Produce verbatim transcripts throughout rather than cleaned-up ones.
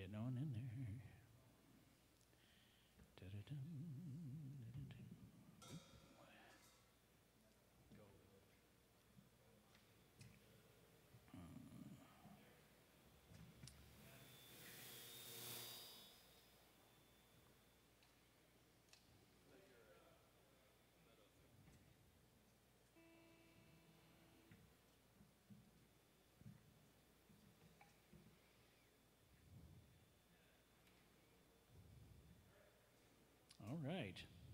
getting on in there. Da-da-dum, da-da-dum. All right.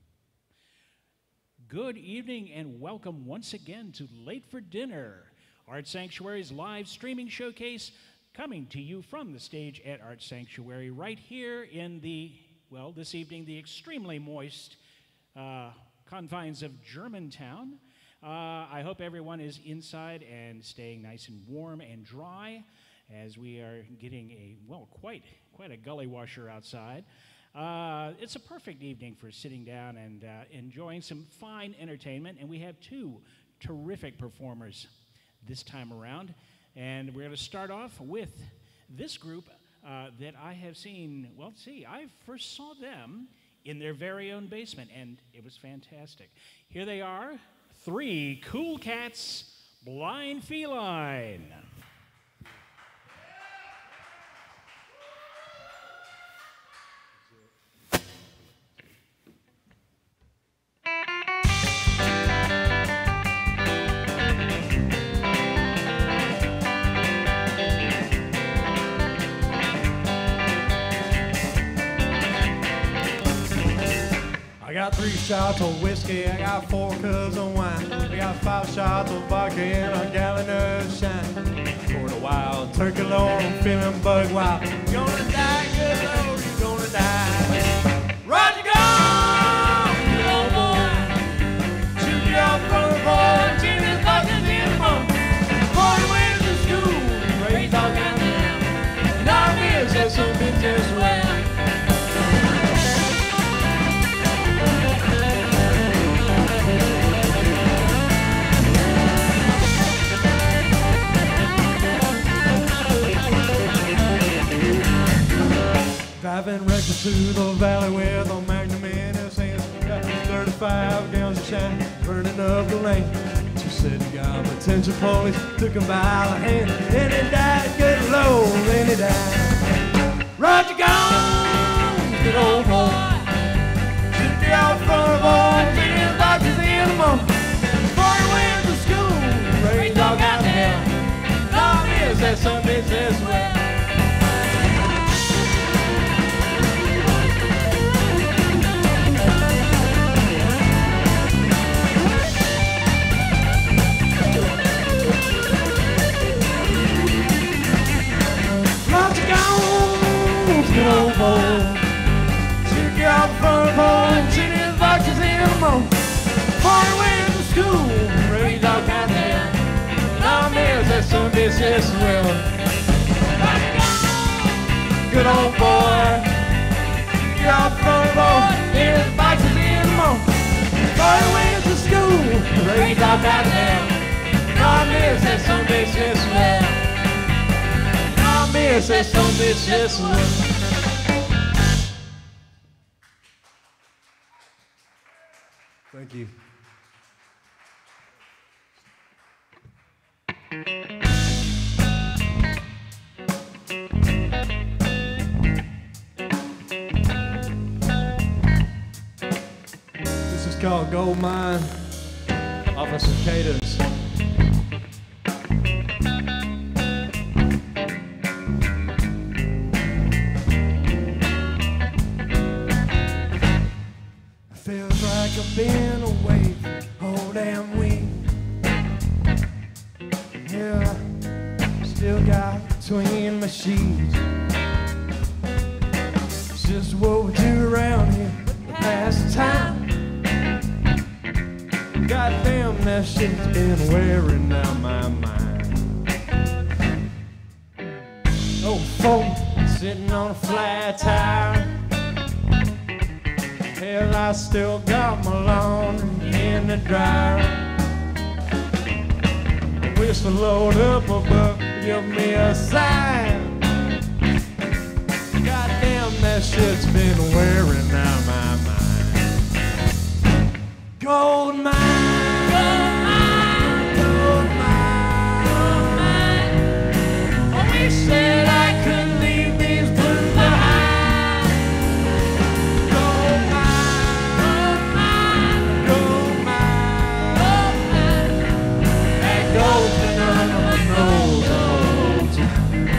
Good evening and welcome once again to Late for Dinner, Art Sanctuary's live streaming showcase, coming to you from the stage at Art Sanctuary right here in the, well, this evening, the extremely moist uh, confines of Germantown. Uh, I hope everyone is inside and staying nice and warm and dry as we are getting a, well, quite, quite a gully washer outside. Uh, it's a perfect evening for sitting down and uh, enjoying some fine entertainment, and we have two terrific performers this time around. And we're going to start off with this group uh, that I have seen, well, see, I first saw them in their very own basement, and it was fantastic. Here they are, three cool cats, Blind Feline. I got three shots of whiskey, I got four cups of wine, I got five shots of vodka and a gallon of shine. For the wild turkey lord, I'm feeling bug wild. You're gonna die, good lord, you're gonna die. Roger, go, good old boy. Shoot you off from the boy, Jimmy's vodka's in the morning. Boy, went to school, raised all kinds of hell. And our beer says some bitch as well. Driving reckless through the valley with a magnum in his hand. Got thirty-five gallons of shine, burning up the lane. She said he got attention police, took him by the hand. And he died, good Lord, and he died. Roger gone, good old boy. Shoot the out front of boy, taking his doctors in the morning. Before he went to school, raised all kinds of hell. Long is that some bitch as well. Good old boy. Took you out front of home, seen his boxes in the morning. Before he went to school, raised all kinds of hell. Now there's that some bitch as well. Good old boy. Took you out front of home, seen his boxes in the morning. Before he went to school, raised all kinds of hell. Now there's that some bitch as well. Now there's that some bitch as well. Thank you. This is called Gold Mine off of Cicadas. Feels like I've been away all damn week. Yeah, I still got between my sheets. It's just what we do around here to pass the time. Goddamn, that shit's been wearing down my mind. Oh, folk sitting on a flat tire. Hell, I still got my laundry in the dryer. I wish to load up a buck, give me a sign. wearing out my mind. Gold mine, gold mine, gold mine, gold mine. Always said I could leave these blues behind. Gold mine, gold mine, gold mine, gold mine. That gold's been under my nose the whole time.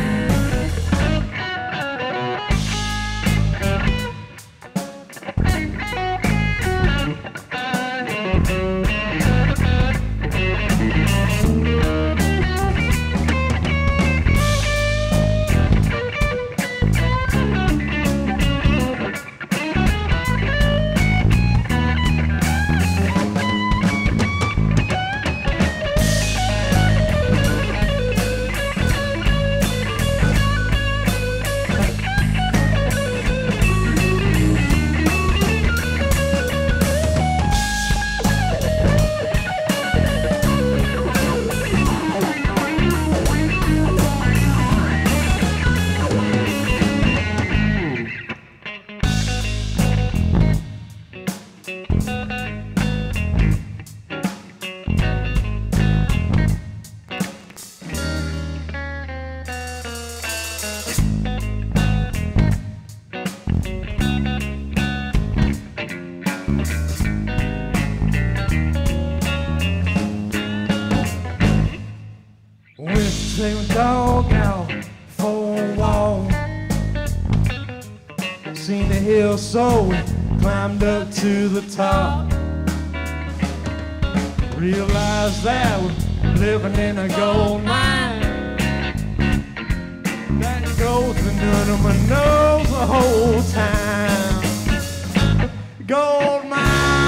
Take my dog out for a walk. Seen the hill, so we climbed up to the top. Realized that we're living in a gold mine. That gold's been under my nose the whole time. Gold mine.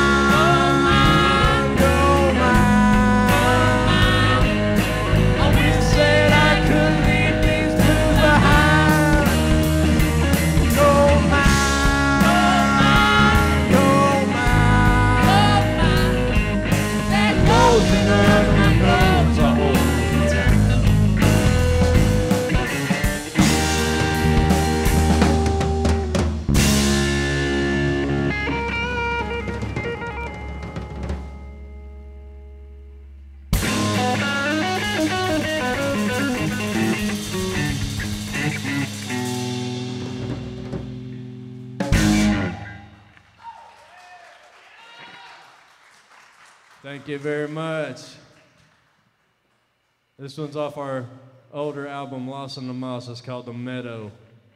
Thank you very much. This one's off our older album, Lost in the Moss. It's called The Meadow.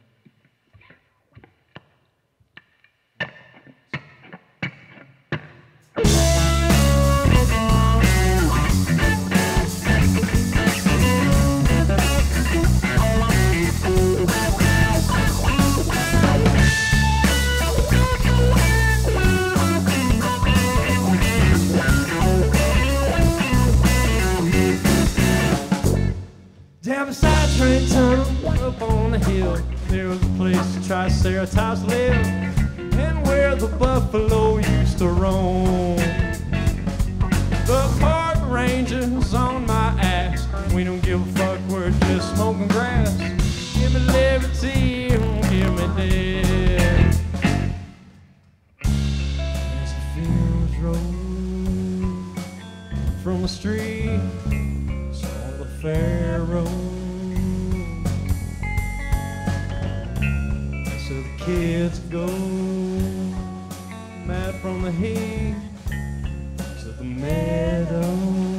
Down beside train tunnel, up on the hill, there was a place the Triceratops lived, and where the buffalo used to roam. The park ranger's on my ass. We don't give a fuck, we're just smoking grass. Give me liberty, don't give me death. As the fields roll from the street, saw the Pharaoh. So the kids go mad from the heat to the meadow.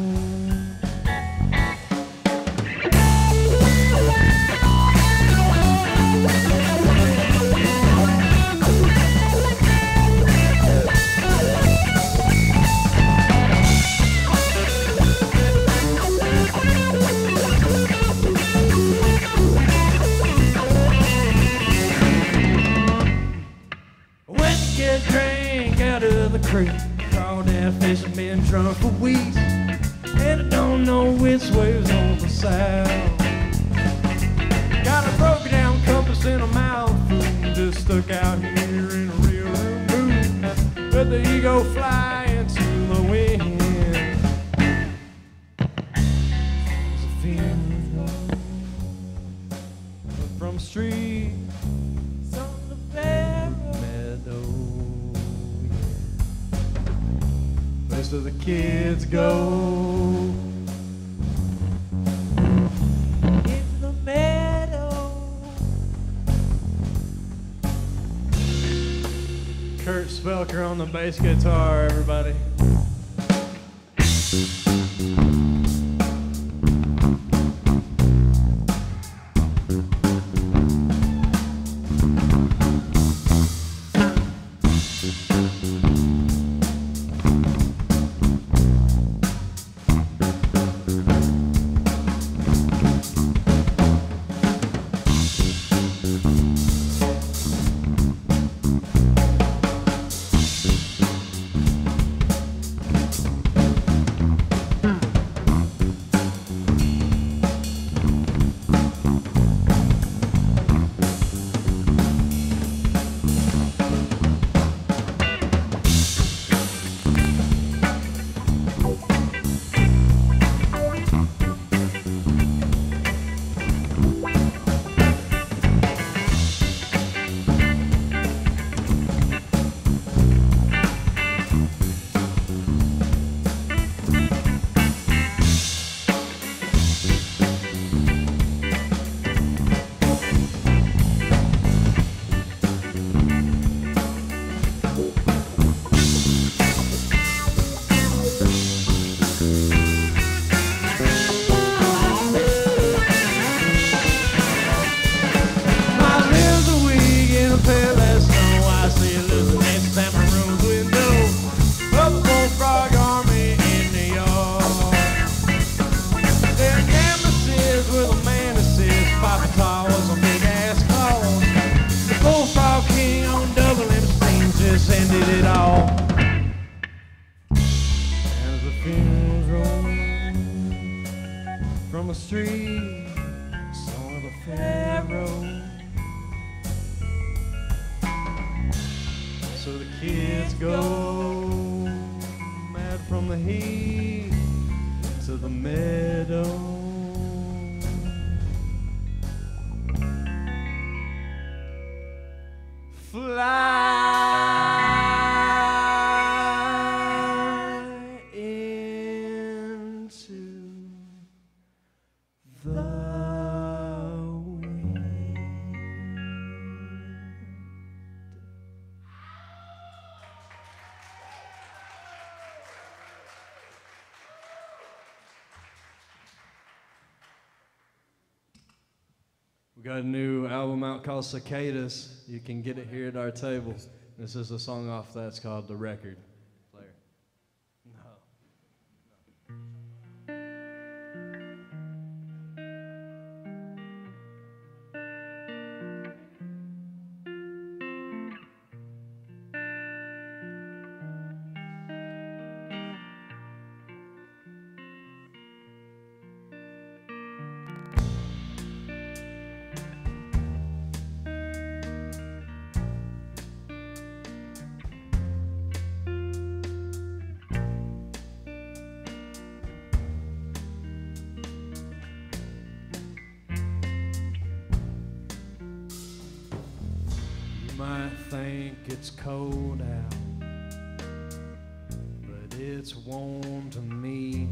Drink out of the creek, crawled out fishing, been drunk for weeks, and I don't know which way was on the south. Got a broken down compass in a mouthful, just stuck out here in a real mood. Let the ego fly into the wind. There's a feeling from the street, on the meadow. so the kids go into the meadow. Kurt Spelker on the bass guitar, everybody. We got a new album out called Cicadas. You can get it here at our table. This is a song off that's called The Record. Player. Think it's cold out, but it's warm to me.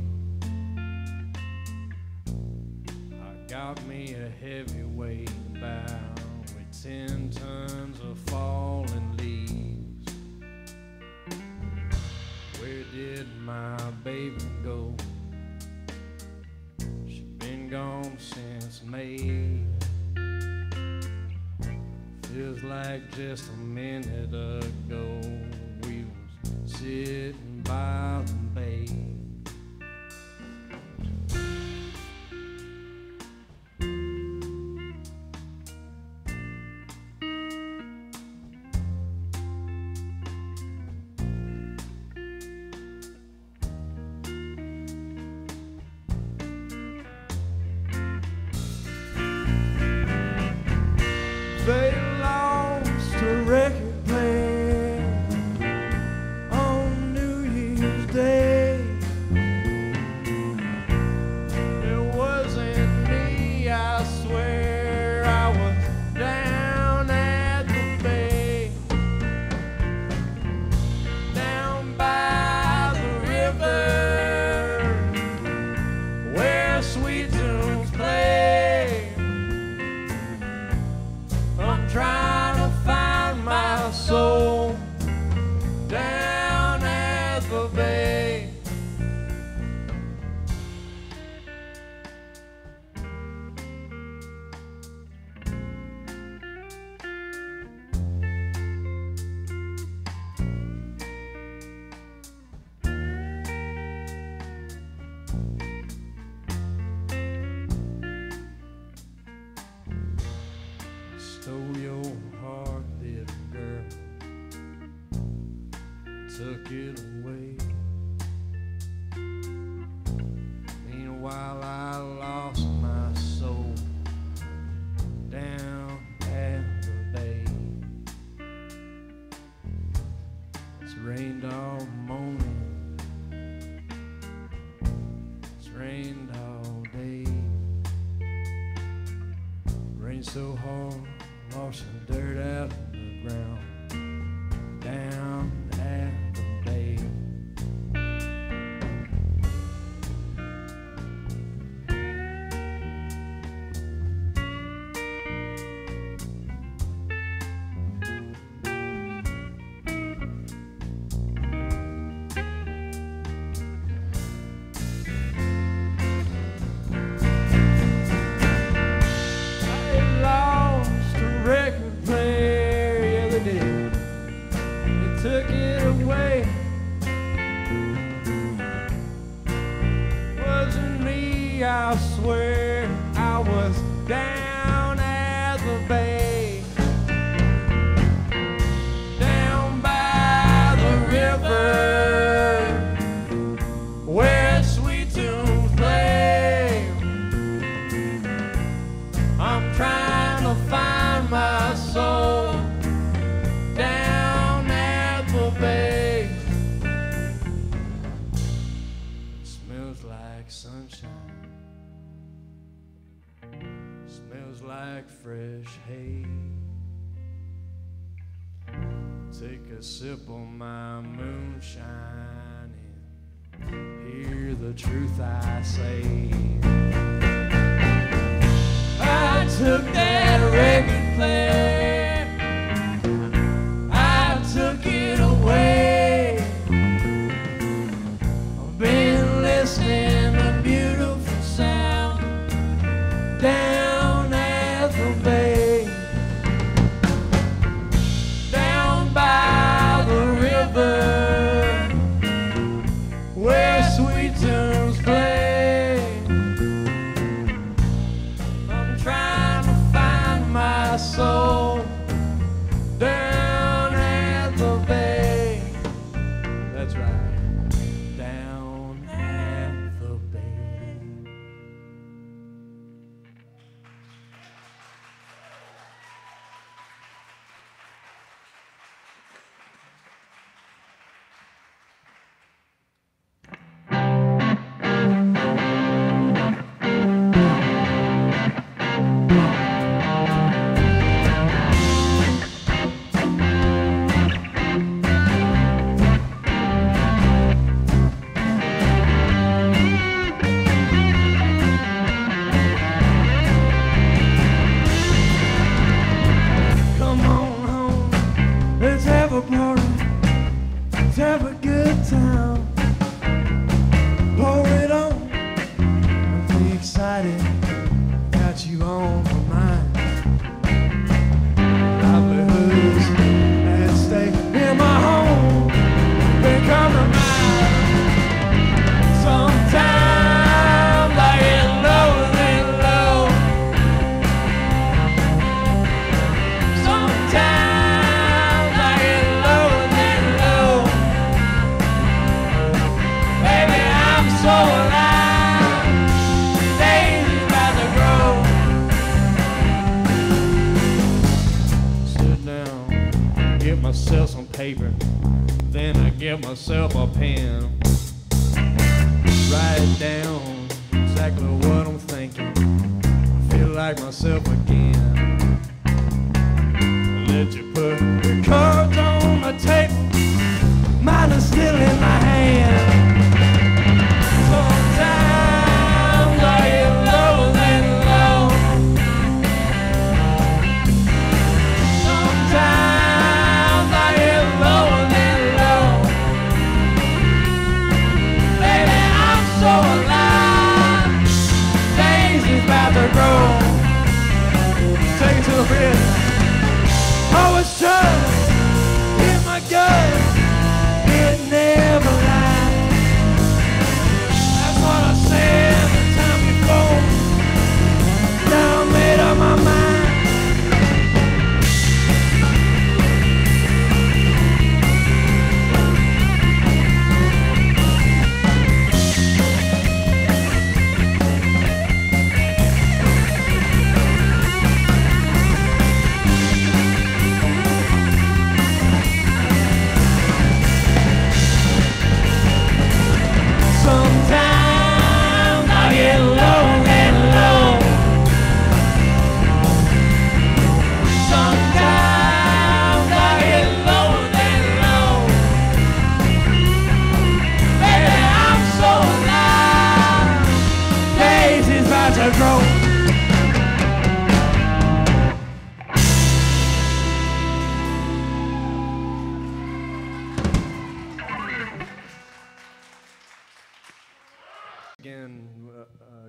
I got me a heavyweight bow with ten tons of fallen leaves. Where did my baby go? She's been gone since May. Feels like just a minute ago we was sitting by the bay. They lost a record player on New Year's Day. took it away. Meanwhile, I lost my soul down at the bay. It's rained all morning, it's rained all day. Rained so hard, washing dirt out of the ground down at the bay. Took it away. Wasn't me, I swear. I was down at the bay, down by the river, where sweet tunes play. I'm trying to find my soul down bay. Smells like sunshine, smells like fresh hay. Take a sip of my moonshine and hear the truth I say. I took that record player, I took it away. I've been listening to beautiful sound down at the bay, down by the river, where sweet tunes play. I'm trying to find my soul down at the bay. That's right, down at the bay. Let's have a party, let's have a good time. Pour it on, I'm pretty excited, got you on my mind. Livelihoods at stake in my home, become a mine. Sometimes I get low and low, sometimes so alive, days about to grow. Sit down, get myself some paper, then I get myself a pen. Write down exactly what I'm thinking, feel like myself again. Let you put the cards on my table, mine are still in my hand. Sometimes I get low and low, sometimes I get low and low. Baby, I'm so alive, days is about to grow.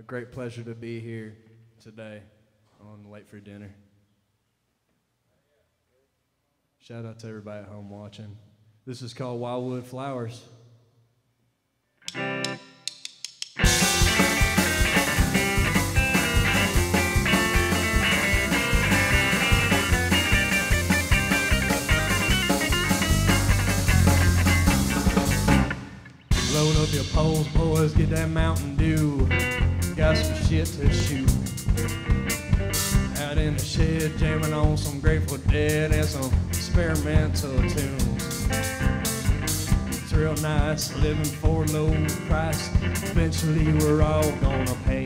a great pleasure to be here today on Late for Dinner. Shout out to everybody at home watching. This is called Wildwood Flowers. Load up your poles, boys, get that Mountain Dew. Got some shit to shoot. Out in the shed, jamming on some Grateful Dead and some experimental tunes. It's real nice, living for low price. Eventually we're all gonna pay.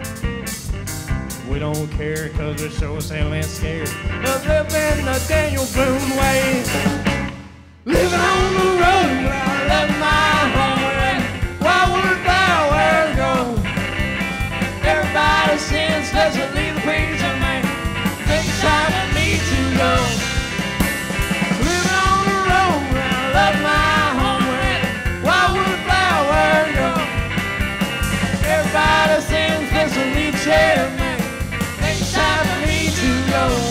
We don't care cause we're so selling scared of living the Daniel Boone way. Living on the road where I left my home. Wildwood flowers go. Everybody sings, especially the preacher man. Takes time for me to go. Living on the road where I love my home, where wildwood flowers go. Everybody sings, especially the chairman. Takes time for me to go.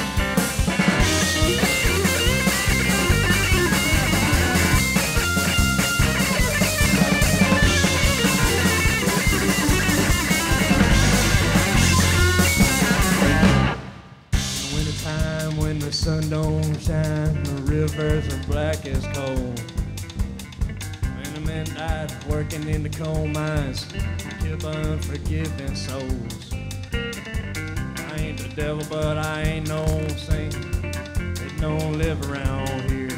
When the sun don't shine, the rivers are black as coal. When the men died working in the coal mines, kill unforgiving souls. I ain't the devil, but I ain't no saint. They don't live around here.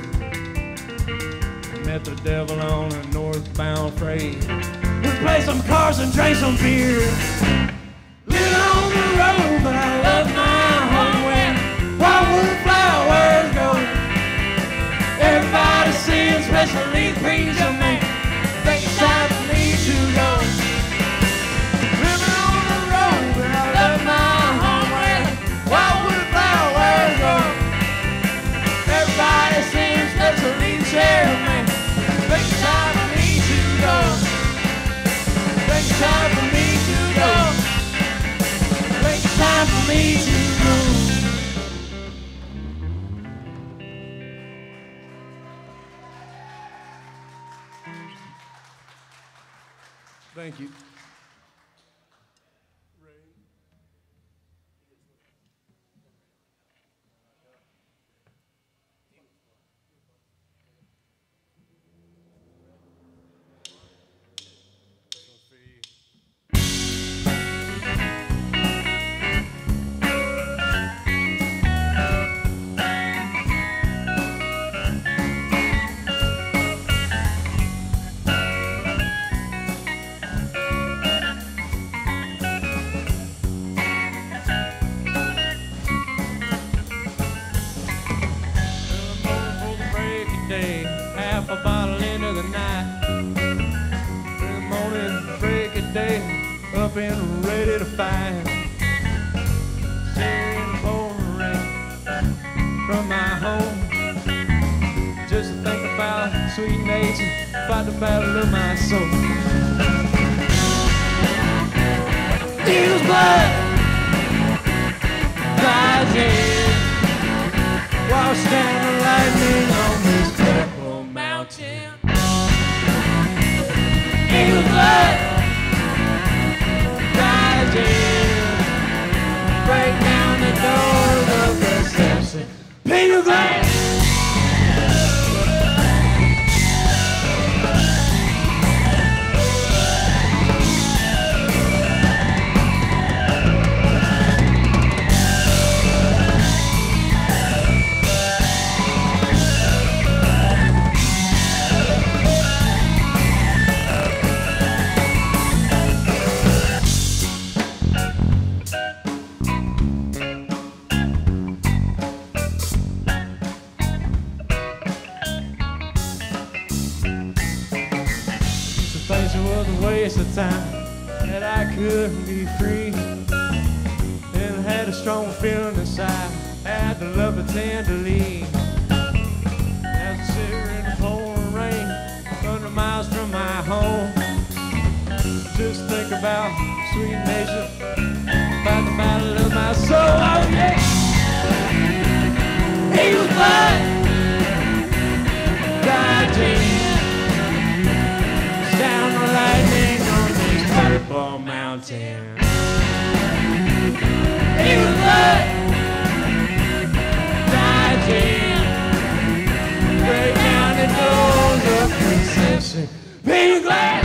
I met the devil on a northbound freight. We play some cars and drink some beer. Living on the road, but I love my home where wildwood flowers go. Everybody sings, especially the preacher man. Think it's time for me to go. Living on the road, but I love my home where wildwood flowers go. Everybody sings, especially the chairman. Think it's time for me to go. Think it's time for me to go. Think it's time for me to go. Thank you. Half a bottle into the night. In the morning, break of day, up and ready to fight. Staring in the pouring rain from my home. Just to think about sweet nature, fight the battle of my soul. Eagle's blood flies in while standing lightning on this purple mountain. Eagle's blood flies in, break down the doors of perception. Peter Glass. Waste of time that I couldn't be free, and I had a strong feeling inside, had to love it tenderly. As I sit here in the pouring rain, hundred miles from my home, just think about sweet dancing. He was blood, dodging, break down the doors of conception. Pink glass.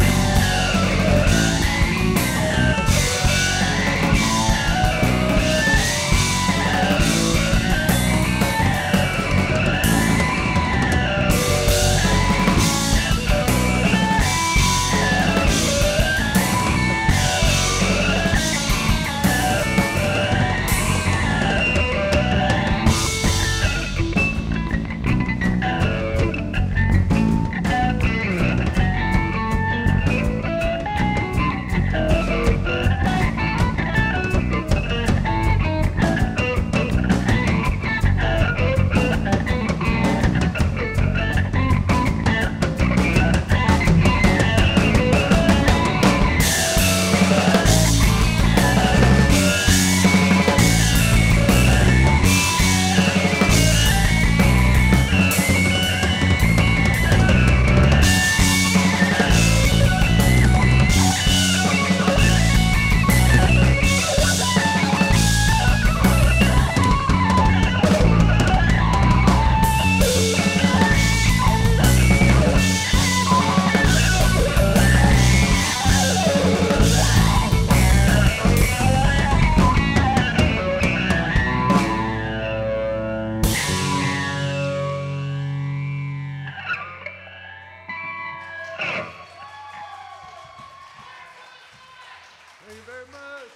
Thank you very much.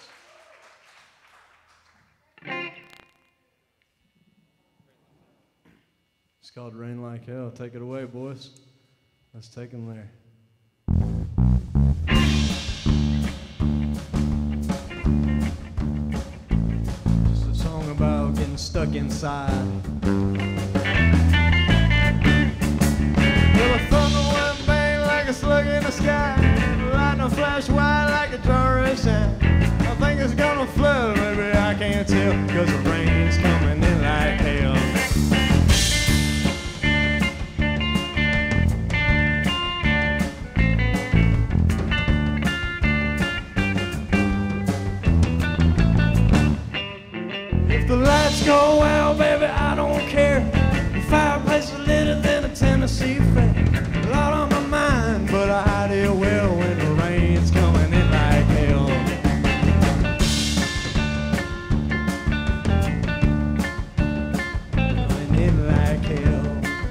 It's called Rain Like Hell. Take it away, boys. Let's take them there. Just a song about getting stuck inside. Well, the thunder went bang like a slug in the sky. Lightning flash wide like a jar of sand. I think it's gonna flood, maybe I can't tell, cause the rain's coming in like hell. If the lights go out, baby, I don't care. The fireplace is lighter than a Tennessee fair. A lot on my mind, but I hide it well when the rain's coming in like hell. Coming in like hell.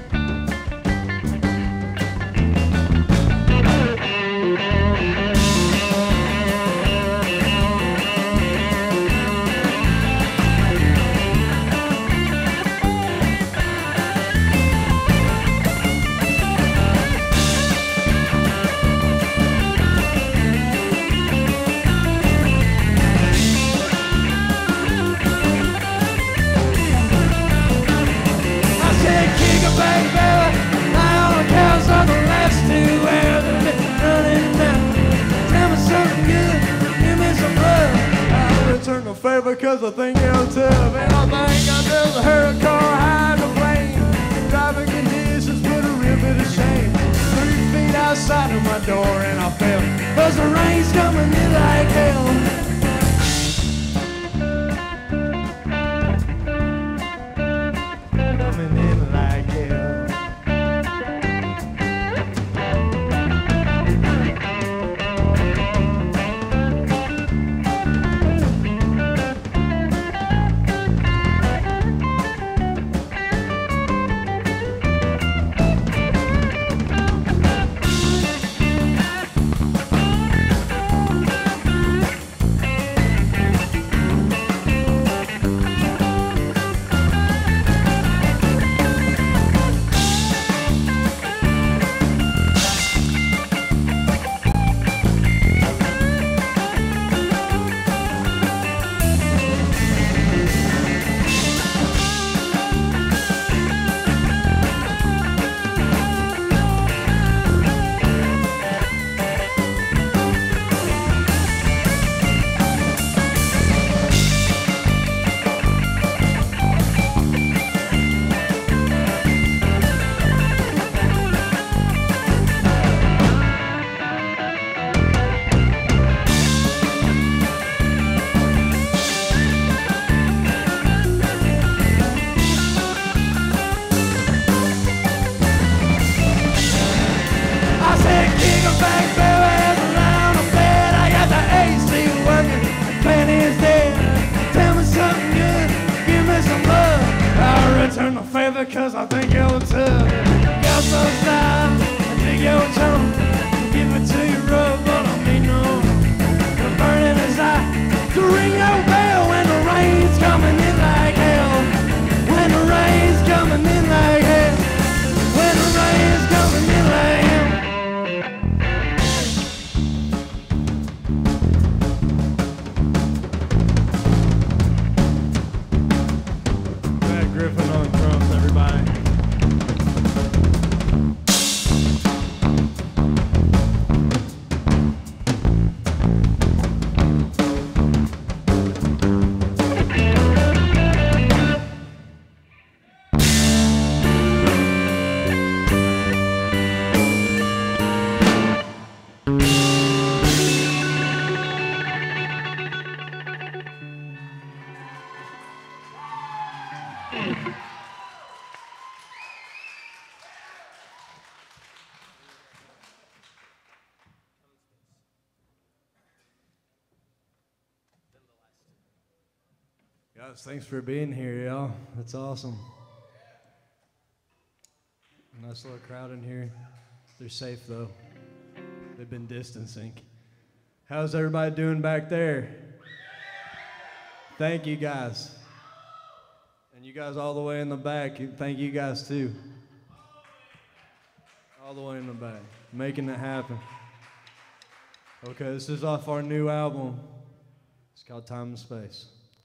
Because I think you're tough, and I think I just heard a car hydroplane. Driving conditions put a real bit of shame. Three feet outside of my door and I fell, cause the rain's coming in like hell. Coming in like hell. turn a favor cause I think you're tough. Got some style, I dig your tone. Give it to you rough, but I mean no. The burning desire to ring your bell when the rain's coming in like hell. When the rain's coming in like hell. When the rain's coming in like hell. Griffin on drums, everybody. Guys, thanks for being here, y'all. That's awesome. Nice little crowd in here. They're safe, though. They've been distancing. How's everybody doing back there? Thank you, guys. And you guys all the way in the back, thank you guys, too. All the way in the back, making it happen. Okay, this is off our new album. It's called Time and Space.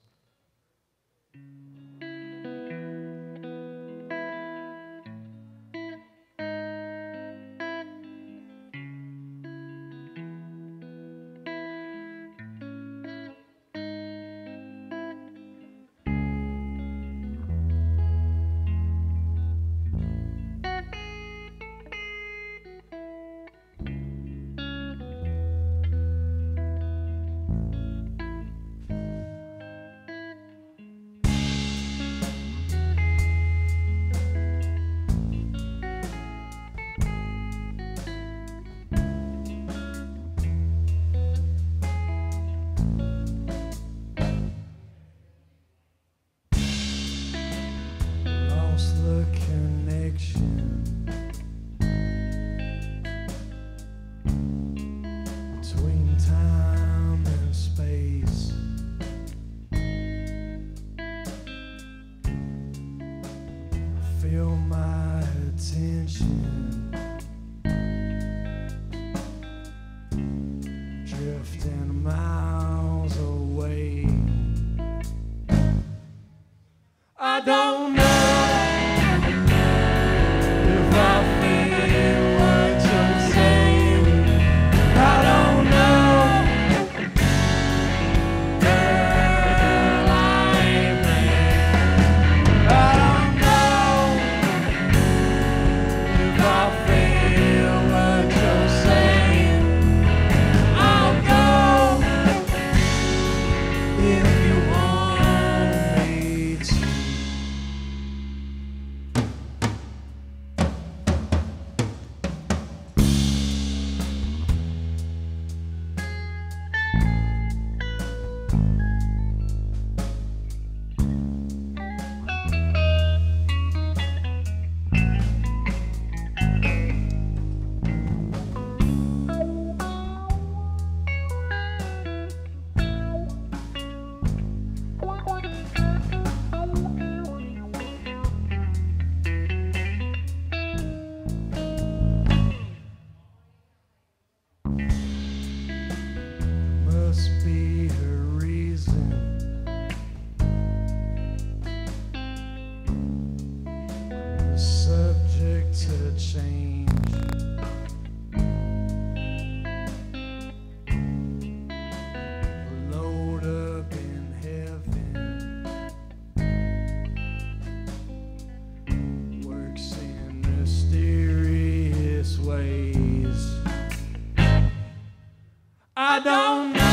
I don't know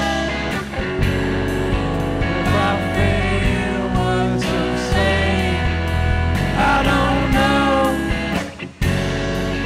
if I feel what to say. I don't know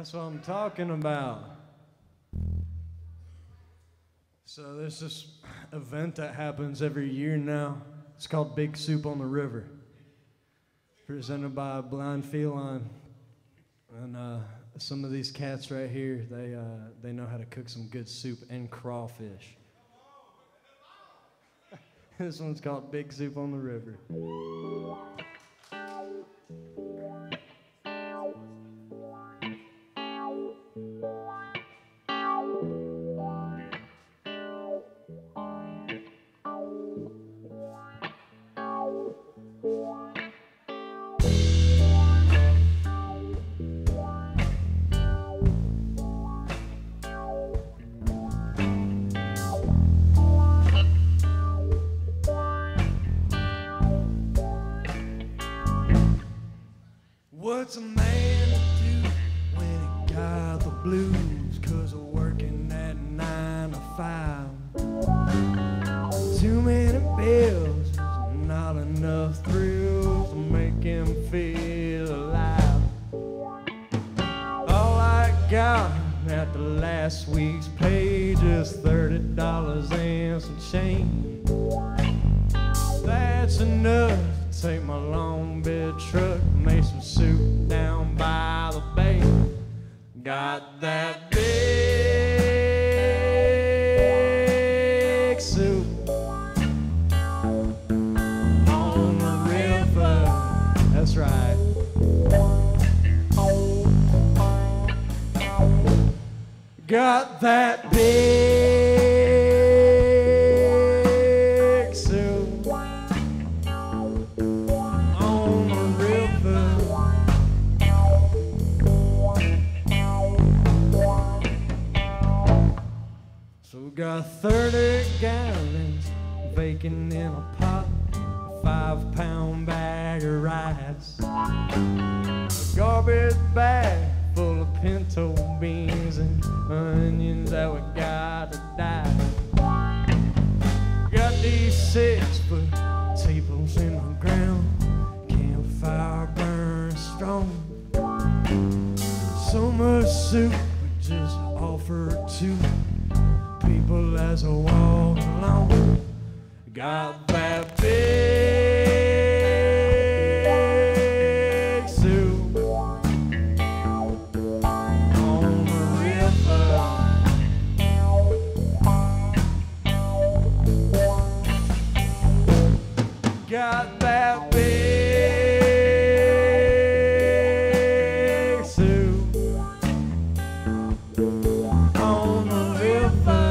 That's what I'm talking about. So there's this event that happens every year now. It's called Big Soup on the River. Presented by Blind Feline. And uh, some of these cats right here, they, uh, they know how to cook some good soup and crawfish. This one's called Big Soup on the River. What's a man to do when he got the blues? 'Cause of working at nine to five. Too many bills, not enough thrills to make him feel alive. All I got after last week's pay, just thirty dollars and some change. That's enough to take my long bed truck, make some soup down by the bay. Got that big soup on the river. That's right. Got that big soup on the river. So we got thirty gallons baking in a pot, a five pound bag of rice, a garbage bag full of pinto beans and onions that we gotta die. Got these six foot tables in the ground, campfire burns strong. So much soup we just offer to people as I walk along. Got that big soup on the river. Got that big soup on the river.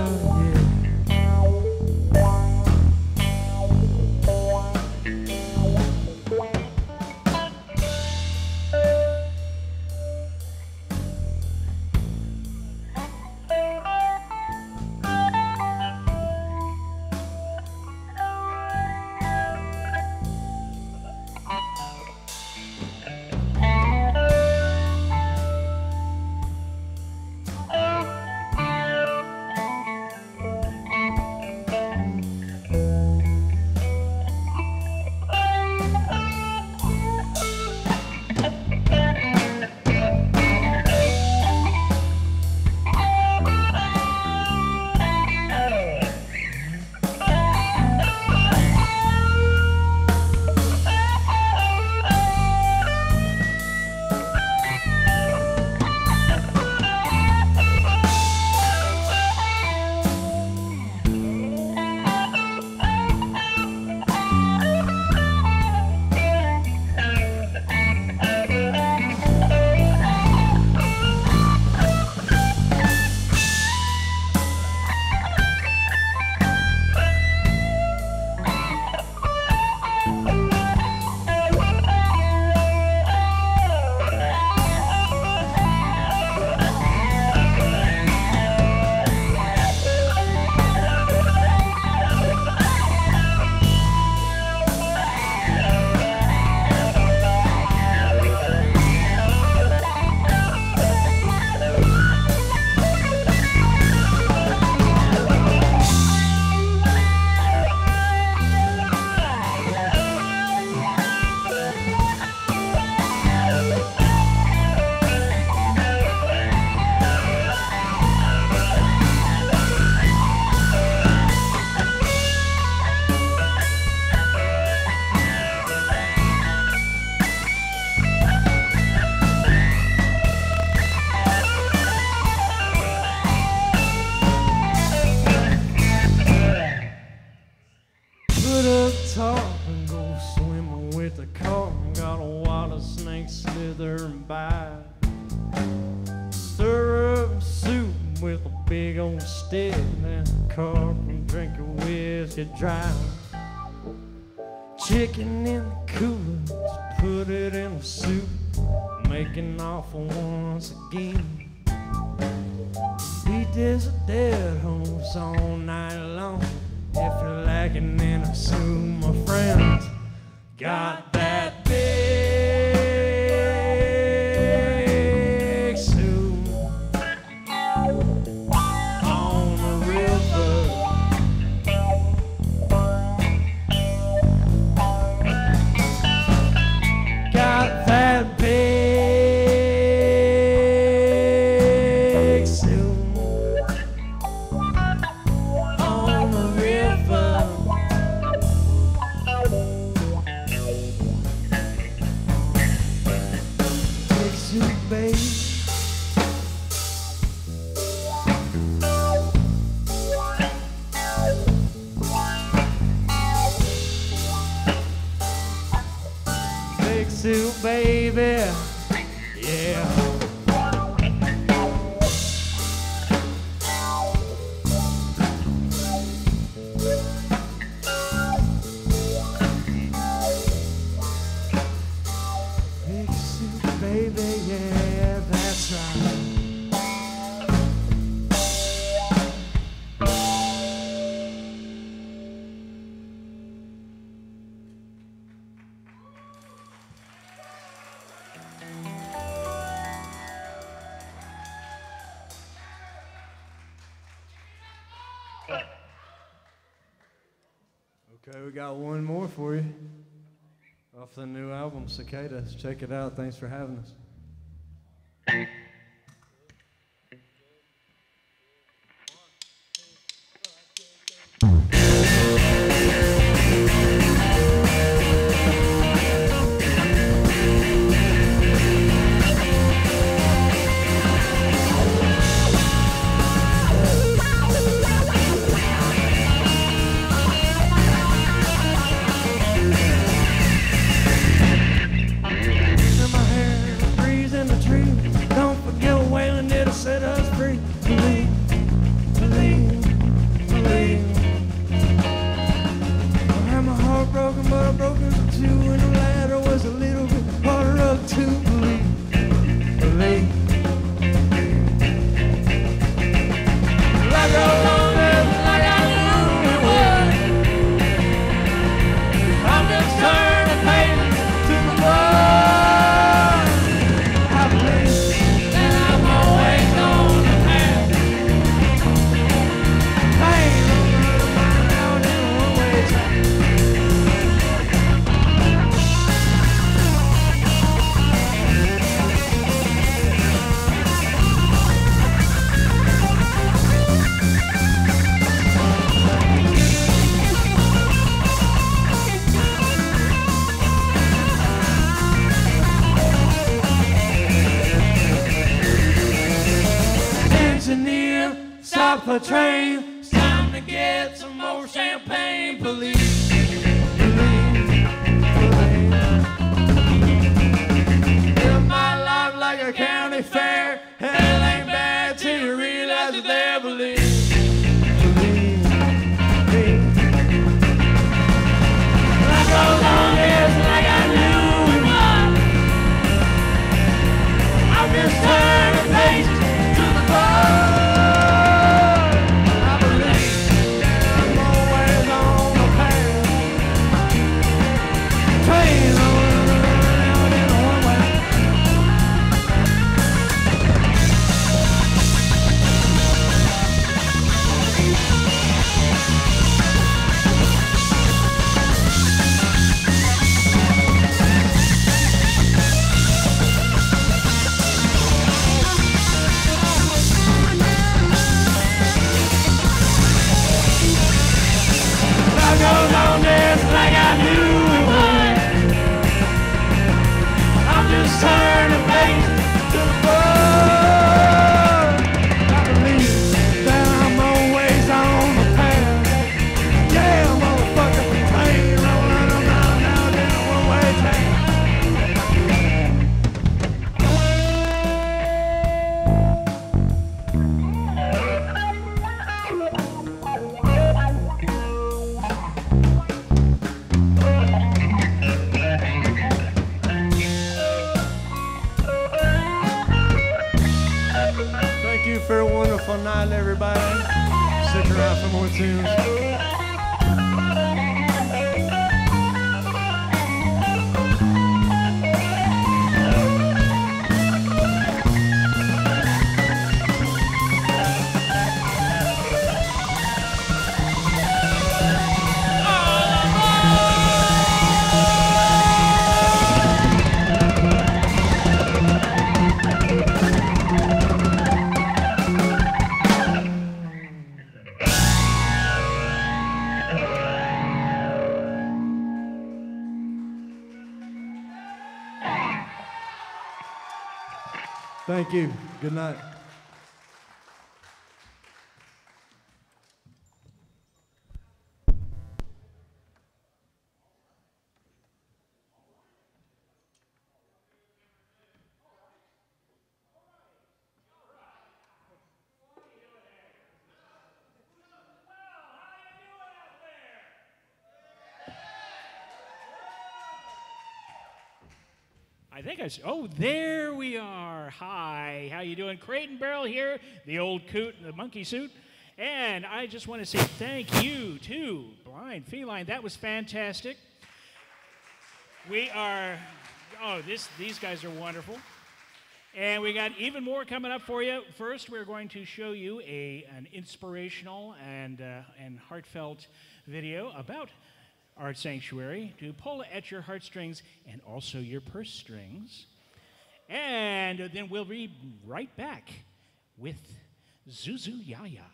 top and go swimming with the carp. Got a water snake slithering by. Stir up soup with a big old stick, and the carp and drink your whiskey dry. Chicken in the cooler, just put it in the soup, making off once again. Beat this a dead horse all night long. If you're lacking in a soup, my friends, got that big soup on the river. Got that big soup on the river. Big soup, baby. Big soup, baby. Yeah. Big soup, baby. Yeah, that's right. Okay, we got one more for you off the new album, Cicadas. Check it out. Thanks for having us. In my hair, breeze in the tree. Don't forget wailing, it'll set us free. Believe, believe, believe. I had my heart broken, but I broke into two, and the ladder was a little bit harder up to believe, believe. Like I wanted, like I knew it would. I'm just turning pages to the world. I believe that I'm always on the path. I ain't gonna find out in a one-way track. Engineer, stop the train. It's time to get some more champagne. Believe, believe, believe. Live my life like a county fair. Hell ain't bad till you realize it's there. Believe, believe, believe. Like all long years, like I knew it was. I'm just turning pages to the world. I Thank you. Good night. I think I see. Oh, there we are. Hi, how you doing? Crate and Barrel here, the old coot in the monkey suit. And I just want to say thank you to Blind Feline. That was fantastic. We are, oh, this, these guys are wonderful. And we got even more coming up for you. First, we're going to show you a, an inspirational and, uh, and heartfelt video about Art Sanctuary to pull at your heartstrings and also your purse strings. And then we'll be right back with Zuzu Yaya.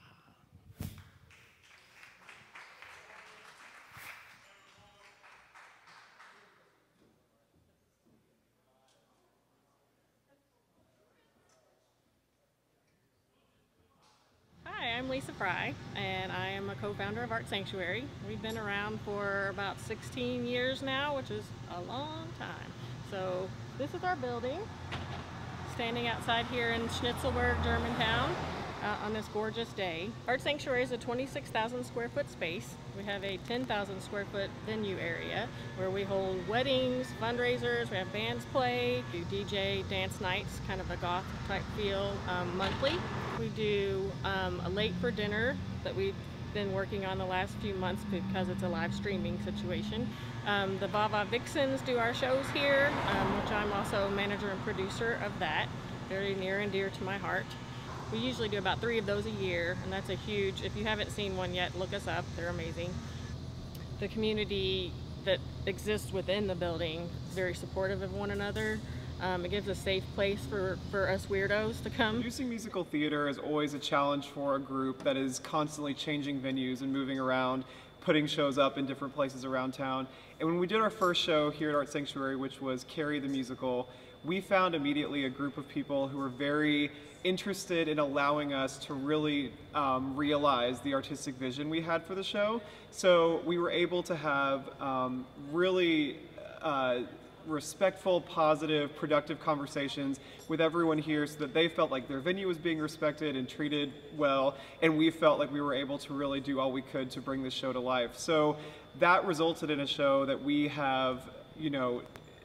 Hi, I'm Lisa Fry, and I am a co-founder of Art Sanctuary. We've been around for about sixteen years now, which is a long time. So this is our building, standing outside here in Schnitzelberg, Germantown, uh, on this gorgeous day. Art Sanctuary is a twenty-six thousand square foot space. We have a ten thousand square foot venue area where we hold weddings, fundraisers, we have bands play, do D J dance nights, kind of a goth type feel, um, monthly. We do um, a late for dinner that we've been working on the last few months because it's a live streaming situation. Um, the Vava Vixens do our shows here, um, which I'm also manager and producer of that. Very near and dear to my heart. We usually do about three of those a year, and that's a huge, if you haven't seen one yet, look us up, they're amazing. The community that exists within the building is very supportive of one another. Um, it gives a safe place for, for us weirdos to come. Producing musical theater is always a challenge for a group that is constantly changing venues and moving around, putting shows up in different places around town. And when we did our first show here at Art Sanctuary, which was Carrie the Musical, we found immediately a group of people who were very interested in allowing us to really um, realize the artistic vision we had for the show. So we were able to have um, really uh, respectful, positive, productive conversations with everyone here so that they felt like their venue was being respected and treated well, and we felt like we were able to really do all we could to bring this show to life. So that resulted in a show that we have, you know,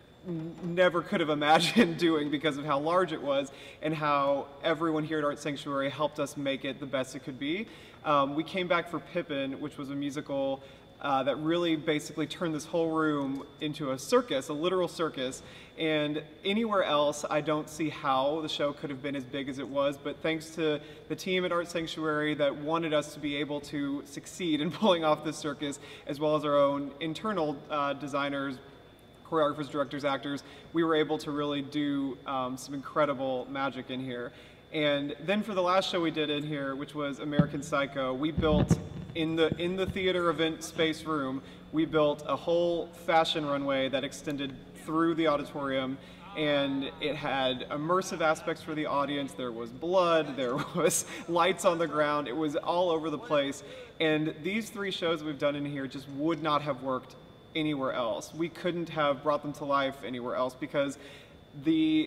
never could have imagined doing because of how large it was and how everyone here at Art Sanctuary helped us make it the best it could be. Um, we came back for Pippin, which was a musical Uh, that really basically turned this whole room into a circus, a literal circus. And anywhere else, I don't see how the show could have been as big as it was, but thanks to the team at Art Sanctuary that wanted us to be able to succeed in pulling off this circus, as well as our own internal uh, designers, choreographers, directors, actors, we were able to really do um, some incredible magic in here. And then for the last show we did in here, which was American Psycho, we built in the in the theater event space room, we built a whole fashion runway that extended through the auditorium, and it had immersive aspects for the audience. There was blood, there was lights on the ground, it was all over the place. And these three shows we've done in here just would not have worked anywhere else. We couldn't have brought them to life anywhere else because the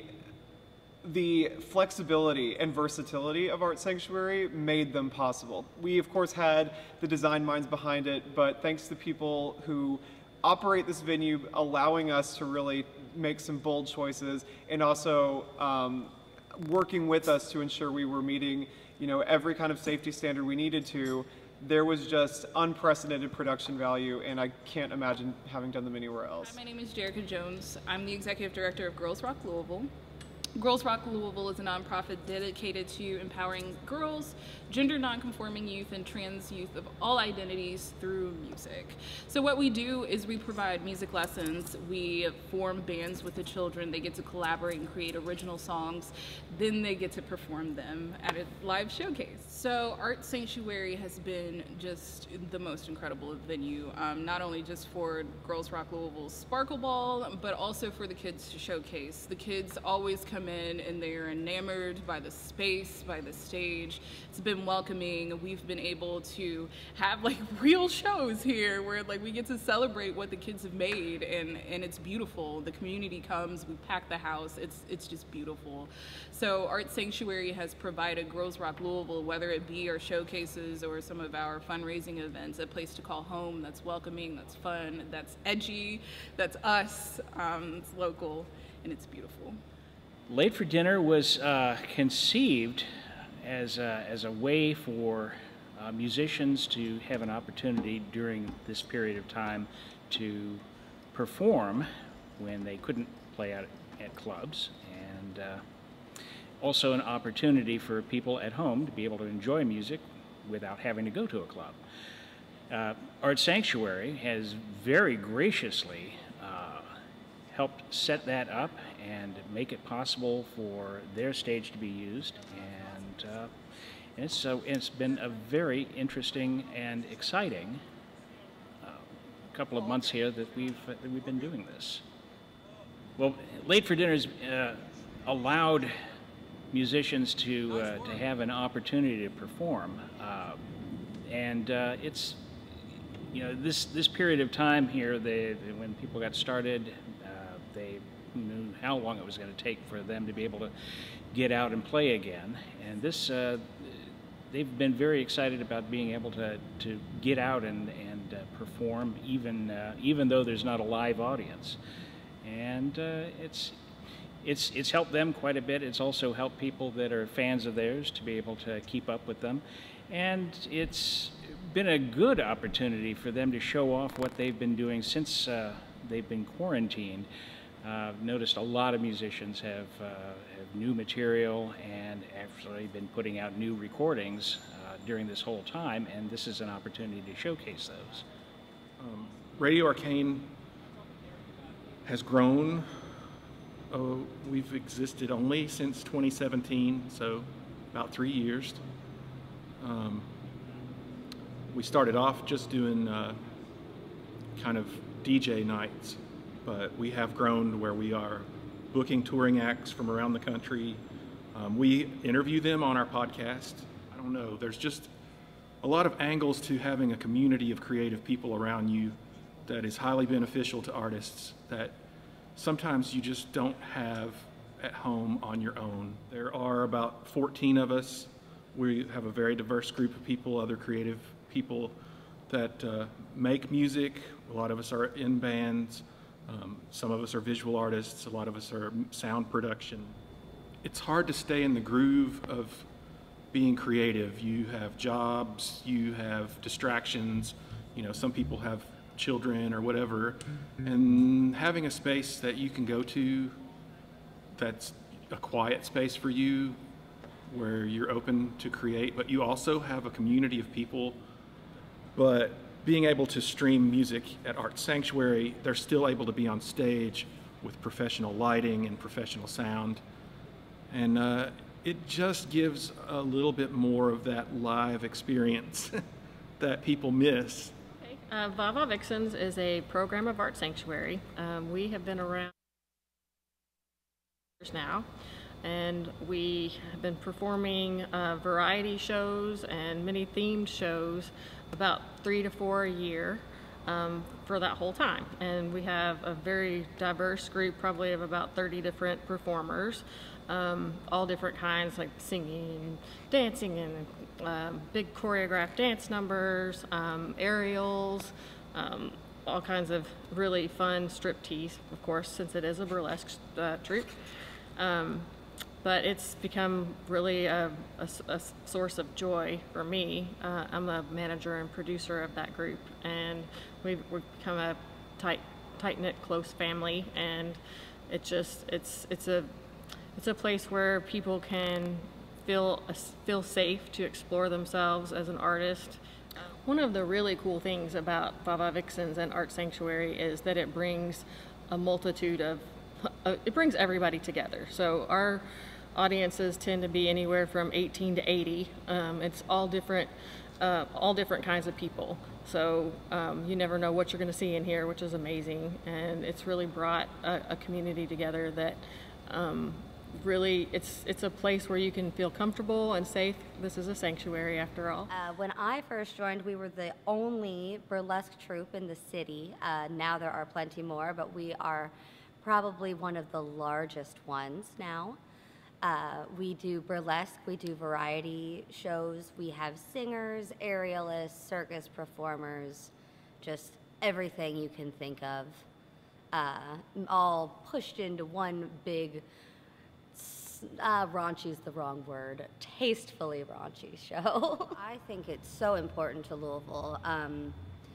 the flexibility and versatility of Art Sanctuary made them possible. We of course had the design minds behind it, but thanks to people who operate this venue allowing us to really make some bold choices and also um, working with us to ensure we were meeting, you know, every kind of safety standard we needed to, there was just unprecedented production value, and I can't imagine having done them anywhere else. Hi, my name is Jerica Jones. I'm the executive director of Girls Rock Louisville. Girls Rock Louisville is a nonprofit dedicated to empowering girls, gender nonconforming youth, and trans youth of all identities through music. So what we do is we provide music lessons. We form bands with the children. They get to collaborate and create original songs. Then they get to perform them at a live showcase. So Art Sanctuary has been just the most incredible venue, um, not only just for Girls Rock Louisville's Sparkle Ball, but also for the kids to showcase. The kids always come in and they're enamored by the space, by the stage. It's been welcoming. We've been able to have like real shows here where like we get to celebrate what the kids have made, and, and it's beautiful. The community comes, we pack the house. It's, it's just beautiful. So Art Sanctuary has provided Girls Rock Louisville, whether it be our showcases or some of our fundraising events, a place to call home that's welcoming, that's fun, that's edgy, that's us, um, it's local, and it's beautiful. Late for Dinner was uh, conceived as a, as a way for uh, musicians to have an opportunity during this period of time to perform when they couldn't play at, at clubs, and uh, also an opportunity for people at home to be able to enjoy music without having to go to a club. Uh, Art Sanctuary has very graciously uh, helped set that up and make it possible for their stage to be used, and, uh, and it's, uh, it's been a very interesting and exciting uh, couple of months here that we've, uh, that we've been doing this. Well, Late for Dinner's uh, allowed musicians to, uh, to have an opportunity to perform, uh, and uh, it's, you know, this, this period of time here, they, when people got started, uh, they knew how long it was going to take for them to be able to get out and play again. And this, uh, they've been very excited about being able to, to get out and, and uh, perform, even, uh, even though there's not a live audience. And uh, it's, it's, it's helped them quite a bit. It's also helped people that are fans of theirs to be able to keep up with them. And it's been a good opportunity for them to show off what they've been doing since uh, they've been quarantined. Uh, I've noticed a lot of musicians have, uh, have new material and actually been putting out new recordings uh, during this whole time, and this is an opportunity to showcase those. Um, Radio Arcane has grown. Oh, we've existed only since twenty seventeen, so about three years. Um, we started off just doing uh, kind of D J nights, but we have grown to where we are booking touring acts from around the country. Um, we interview them on our podcast. I don't know, there's just a lot of angles to having a community of creative people around you that is highly beneficial to artists that sometimes you just don't have at home on your own. There are about fourteen of us. We have a very diverse group of people, other creative people that uh, make music. A lot of us are in bands. Um, some of us are visual artists. A lot of us are sound production. It's hard to stay in the groove of being creative. You have jobs, you have distractions. You know, some people have children or whatever, and having a space that you can go to that's a quiet space for you where you're open to create, but you also have a community of people. But being able to stream music at Art Sanctuary, they're still able to be on stage with professional lighting and professional sound, and uh, it just gives a little bit more of that live experience that people miss. Uh, Vava Vixens is a program of Art Sanctuary. Um, we have been around now, and we have been performing uh, variety shows and many themed shows, about three to four a year um, for that whole time. And we have a very diverse group, probably of about thirty different performers, um, all different kinds, like singing, dancing, and um, big choreographed dance numbers, um, aerials, um, all kinds of really fun striptease, of course, since it is a burlesque uh, troupe. Um, but it's become really a, a, a source of joy for me. Uh, I'm a manager and producer of that group, and we've, we've become a tight, tight-knit, close family, and it just, it's, it's a, it's a place where people can feel, feel safe to explore themselves as an artist. One of the really cool things about Vava Vixens and Art Sanctuary is that it brings a multitude of, uh, it brings everybody together. So our audiences tend to be anywhere from eighteen to eighty. Um, it's all different, uh, all different kinds of people. So um, you never know what you're going to see in here, which is amazing. And it's really brought a, a community together that um, really, it's it's a place where you can feel comfortable and safe. This is a sanctuary after all. Uh, when I first joined, we were the only burlesque troupe in the city. Uh, now there are plenty more, but we are probably one of the largest ones now. Uh, we do burlesque, we do variety shows, we have singers, aerialists, circus performers, just everything you can think of, uh, all pushed into one big, uh, raunchy is the wrong word, tastefully raunchy show. I think it's so important to Louisville. Um,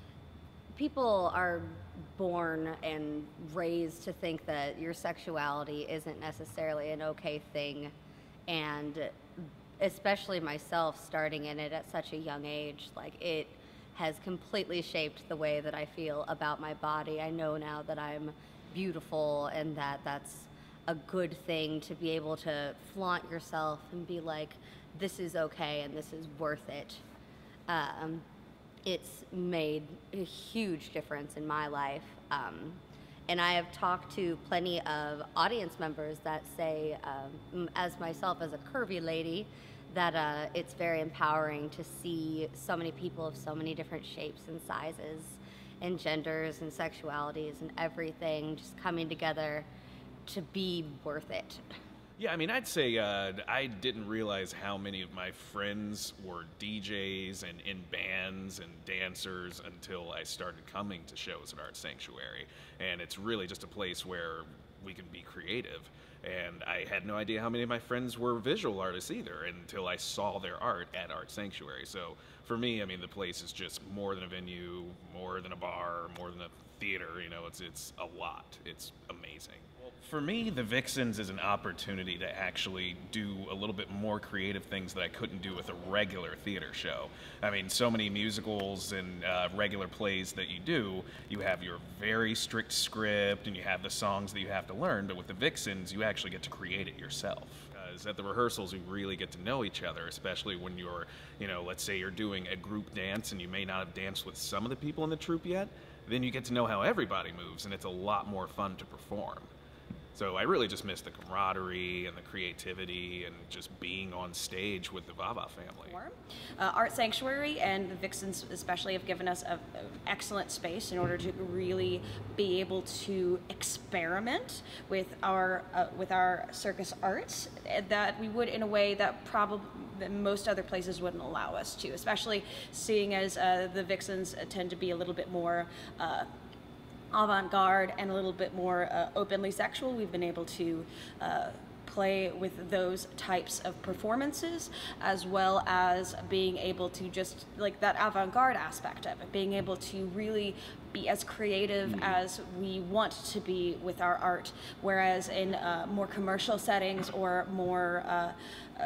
people are born and raised to think that your sexuality isn't necessarily an okay thing, and especially myself starting in it at such a young age, like it has completely shaped the way that I feel about my body. I know now that I'm beautiful and that that's a good thing to be able to flaunt yourself and be like, this is okay and this is worth it. Um, it's made a huge difference in my life. Um, and I have talked to plenty of audience members that say, um, as myself as a curvy lady, that uh, it's very empowering to see so many people of so many different shapes and sizes and genders and sexualities and everything just coming together to be worth it. Yeah, I mean, I'd say uh, I didn't realize how many of my friends were D Js and in bands and dancers until I started coming to shows at Art Sanctuary. And it's really just a place where we can be creative. And I had no idea how many of my friends were visual artists either until I saw their art at Art Sanctuary. So for me, I mean, the place is just more than a venue, more than a bar, more than a theater. You know, it's, it's a lot. It's amazing. For me, the Vixens is an opportunity to actually do a little bit more creative things that I couldn't do with a regular theater show. I mean, so many musicals and uh, regular plays that you do, you have your very strict script and you have the songs that you have to learn, but with the Vixens, you actually get to create it yourself. Because at the rehearsals, you really get to know each other, especially when you're, you know, let's say you're doing a group dance and you may not have danced with some of the people in the troupe yet, then you get to know how everybody moves, and it's a lot more fun to perform. So I really just miss the camaraderie and the creativity and just being on stage with the Vava family. Uh, Art Sanctuary and the Vixens especially have given us an excellent space in order to really be able to experiment with our uh, with our circus arts that we would in a way that probably that most other places wouldn't allow us to, especially seeing as uh, the Vixens tend to be a little bit more uh, avant-garde and a little bit more uh, openly sexual. We've been able to uh, play with those types of performances, as well as being able to just, like that avant-garde aspect of it, being able to really be as creative mm. as we want to be with our art, whereas in uh, more commercial settings or more, uh, uh,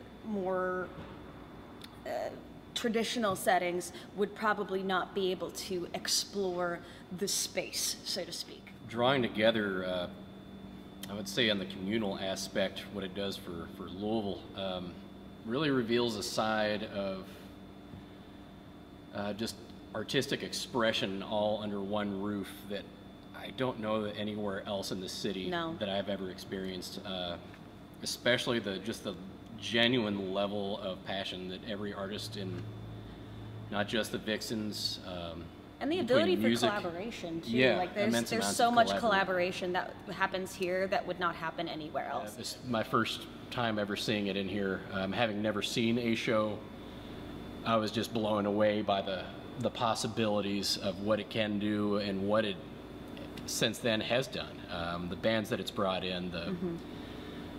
more uh, traditional settings would probably not be able to explore the space, so to speak. Drawing together, uh, I would say on the communal aspect, what it does for, for Louisville um, really reveals a side of uh, just artistic expression all under one roof that I don't know that anywhere else in the city no. that I've ever experienced, uh, especially the just the genuine level of passion that every artist in not just the Vixens um, and the ability for music, collaboration too. Yeah, like there's there's so much collaboration that happens here that would not happen anywhere else. Uh, this is my first time ever seeing it in here. Um, having never seen a show, I was just blown away by the the possibilities of what it can do and what it since then has done. Um, the bands that it's brought in, the mm-hmm.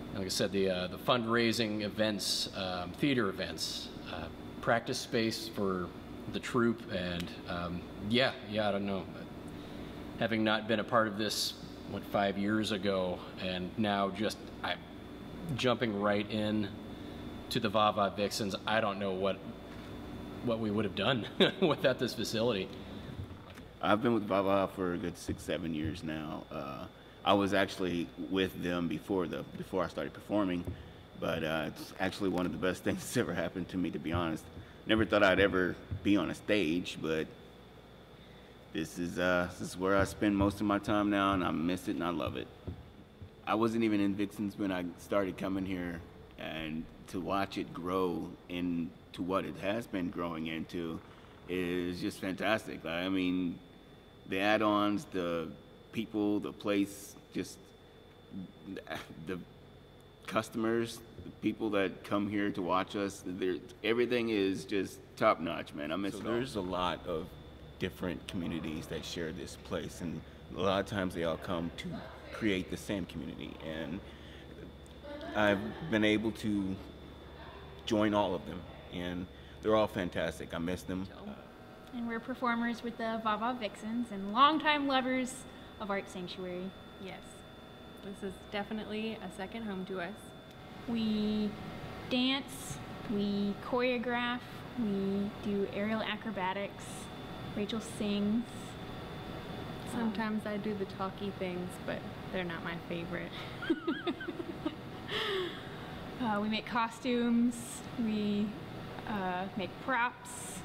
like I said, the, uh, the fundraising events, um, theater events, uh, practice space for the troupe, and um, yeah, yeah, I don't know. Having not been a part of this, what, five years ago, and now just I, jumping right in to the Va-Va Vixens, I don't know what what we would have done without this facility. I've been with Va-Va for a good six, seven years now. Uh, I was actually with them before the before I started performing, but uh, it's actually one of the best things that's ever happened to me, to be honest. Never thought I'd ever be on a stage, but this is uh, this is where I spend most of my time now, and I miss it and I love it. I wasn't even in Vixens when I started coming here, and to watch it grow into what it has been growing into is just fantastic. I mean, the add-ons, the people, the place, just the customers, the people that come here to watch us, everything is just top-notch, man. I miss so it all. There's a lot of different communities that share this place, and a lot of times they all come to create the same community, and I've been able to join all of them, and they're all fantastic. I miss them. And we're performers with the Va-Va Vixens and longtime lovers of Art Sanctuary. Yes, this is definitely a second home to us. We dance, we choreograph, we do aerial acrobatics. Rachel sings. Sometimes um, I do the talky things, but they're not my favorite. uh, we make costumes, we uh, make props.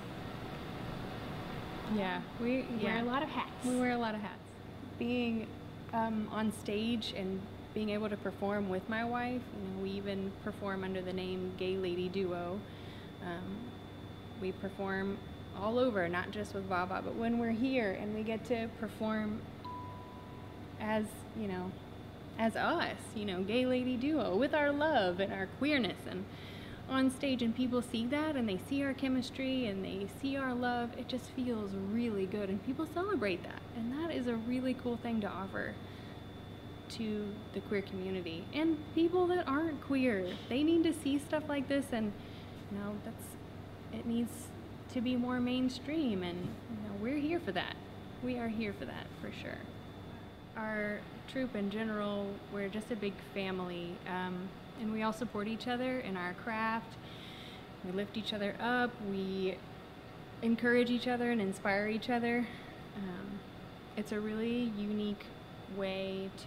Yeah, we yeah. wear a lot of hats. We wear a lot of hats. Being um, on stage and being able to perform with my wife, you know, we even perform under the name Gay Lady Duo. Um, we perform all over, not just with Va-Va, but when we're here and we get to perform as, you know, as us, you know, Gay Lady Duo, with our love and our queerness, and on stage, and people see that and they see our chemistry and they see our love, it just feels really good, and people celebrate that, and that is a really cool thing to offer to the queer community and people that aren't queer. They need to see stuff like this, and you know, that's, it needs to be more mainstream, and you know, we're here for that. We are here for that, for sure. Our troupe in general, we're just a big family, um, and we all support each other in our craft. We lift each other up, we encourage each other and inspire each other. Um, it's a really unique way to,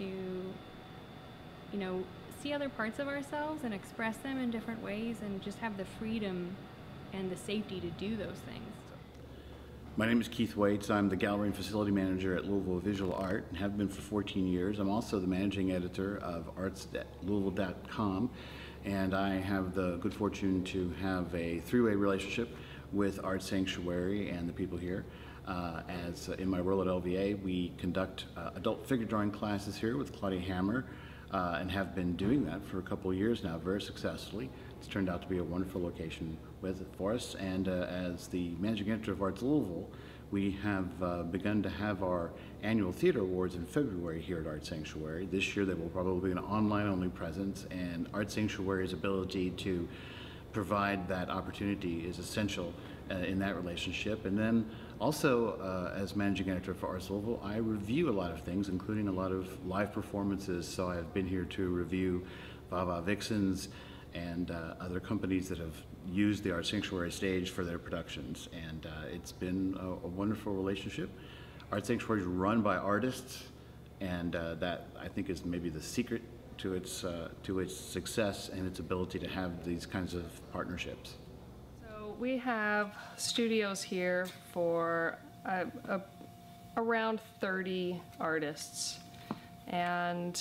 you know, see other parts of ourselves and express them in different ways, and just have the freedom and the safety to do those things. My name is Keith Waits. I'm the gallery and facility manager at Louisville Visual Art, and have been for fourteen years. I'm also the managing editor of arts dot louisville dot com, and I have the good fortune to have a three-way relationship with Art Sanctuary and the people here. Uh, as uh, in my role at L V A, we conduct uh, adult figure drawing classes here with Claudia Hammer, uh, and have been doing that for a couple of years now, very successfully. It's turned out to be a wonderful location with it for us, and uh, as the managing editor of Arts Louisville, we have uh, begun to have our annual theater awards in February here at Art Sanctuary. This year they will probably be an online-only presence, and Art Sanctuary's ability to provide that opportunity is essential uh, in that relationship. And then also, uh, as managing editor for Arts Louisville, I review a lot of things, including a lot of live performances. So I've been here to review Va-Va Vixens and uh, other companies that have used the Art Sanctuary stage for their productions. And uh, it's been a, a wonderful relationship. Art Sanctuary is run by artists, and uh, that, I think, is maybe the secret to its, uh, to its success and its ability to have these kinds of partnerships. So we have studios here for uh, uh, around thirty artists, and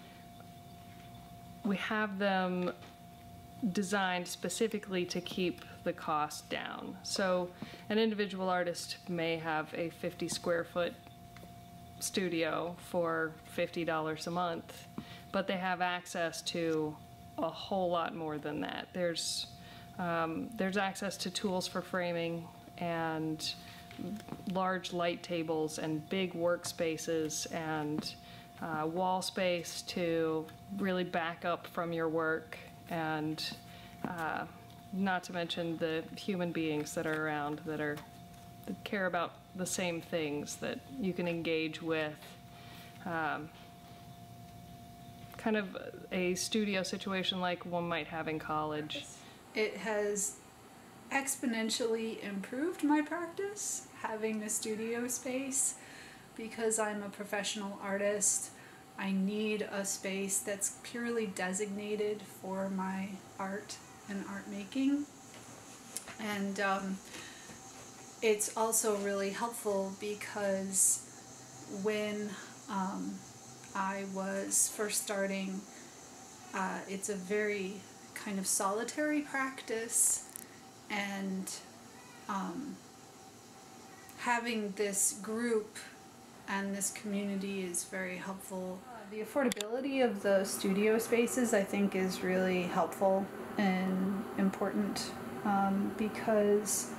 we have them designed specifically to keep the cost down. So an individual artist may have a fifty square foot studio for fifty dollars a month, but they have access to a whole lot more than that. There's, um, there's access to tools for framing and large light tables and big workspaces and uh, wall space to really back up from your work, and uh, not to mention the human beings that are around that are that care about the same things that you can engage with. Um, kind of a studio situation like one might have in college. It has exponentially improved my practice having a studio space. Because I'm a professional artist, I need a space that's purely designated for my art and art making. And um, it's also really helpful because when um, I was first starting, uh, it's a very kind of solitary practice, and um, having this group and this community is very helpful. Uh, the affordability of the studio spaces, I think, is really helpful and important um, because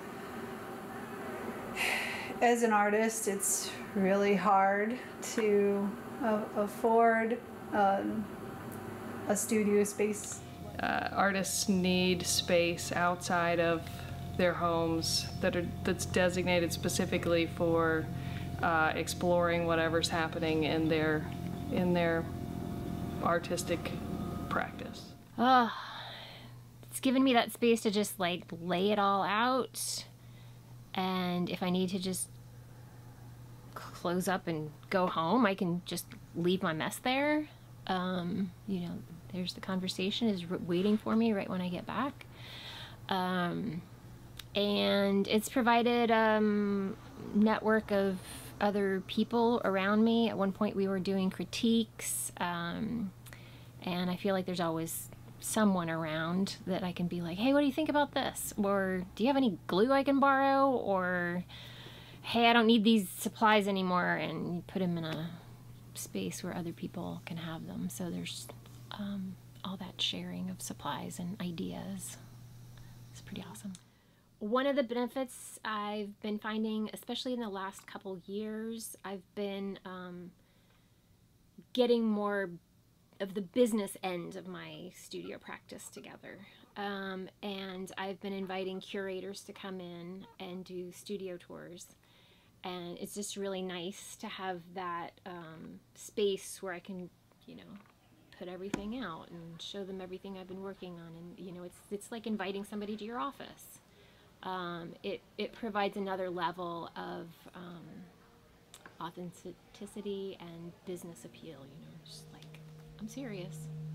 as an artist, it's really hard to uh, afford um, a studio space. Uh, artists need space outside of their homes that are that's designated specifically for uh, exploring whatever's happening in their in their artistic practice. Oh, it's given me that space to just like lay it all out, and if I need to just close up and go home, I can just leave my mess there. Um, you know, there's the conversation is waiting for me right when I get back. Um, and it's provided a um, network of other people around me. At one point we were doing critiques, um, and I feel like there's always someone around that I can be like, hey, what do you think about this? Or do you have any glue I can borrow? Or hey, I don't need these supplies anymore, and you put them in a space where other people can have them. So there's um, all that sharing of supplies and ideas. It's pretty awesome. One of the benefits I've been finding, especially in the last couple years, I've been um, getting more of the business end of my studio practice together. Um, and I've been inviting curators to come in and do studio tours. And it's just really nice to have that um, space where I can, you know, put everything out and show them everything I've been working on. And, you know, it's it's like inviting somebody to your office. Um, it, it provides another level of um, authenticity and business appeal, you know, just like, I'm serious.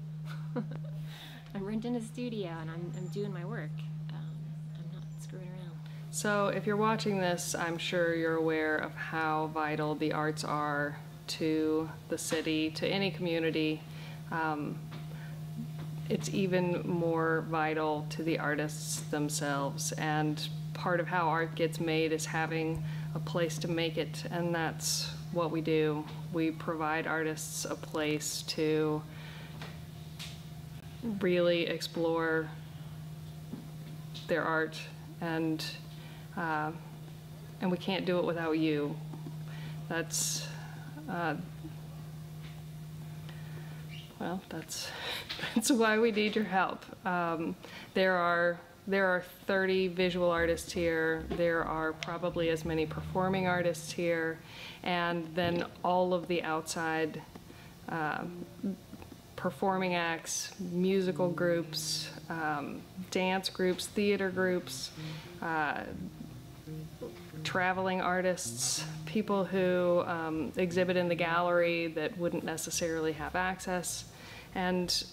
I'm renting a studio and I'm, I'm doing my work. Um, I'm not screwing around. So if you're watching this, I'm sure you're aware of how vital the arts are to the city, to any community. Um, it's even more vital to the artists themselves, and part of how art gets made is having a place to make it, and that's what we do. We provide artists a place to really explore their art, and Uh, and we can't do it without you. That's, uh, well, that's that's why we need your help. Um, there are there are thirty visual artists here. There are probably as many performing artists here, and then all of the outside uh, performing acts, musical groups, um, dance groups, theater groups. Uh, traveling artists, people who um, exhibit in the gallery that wouldn't necessarily have access. And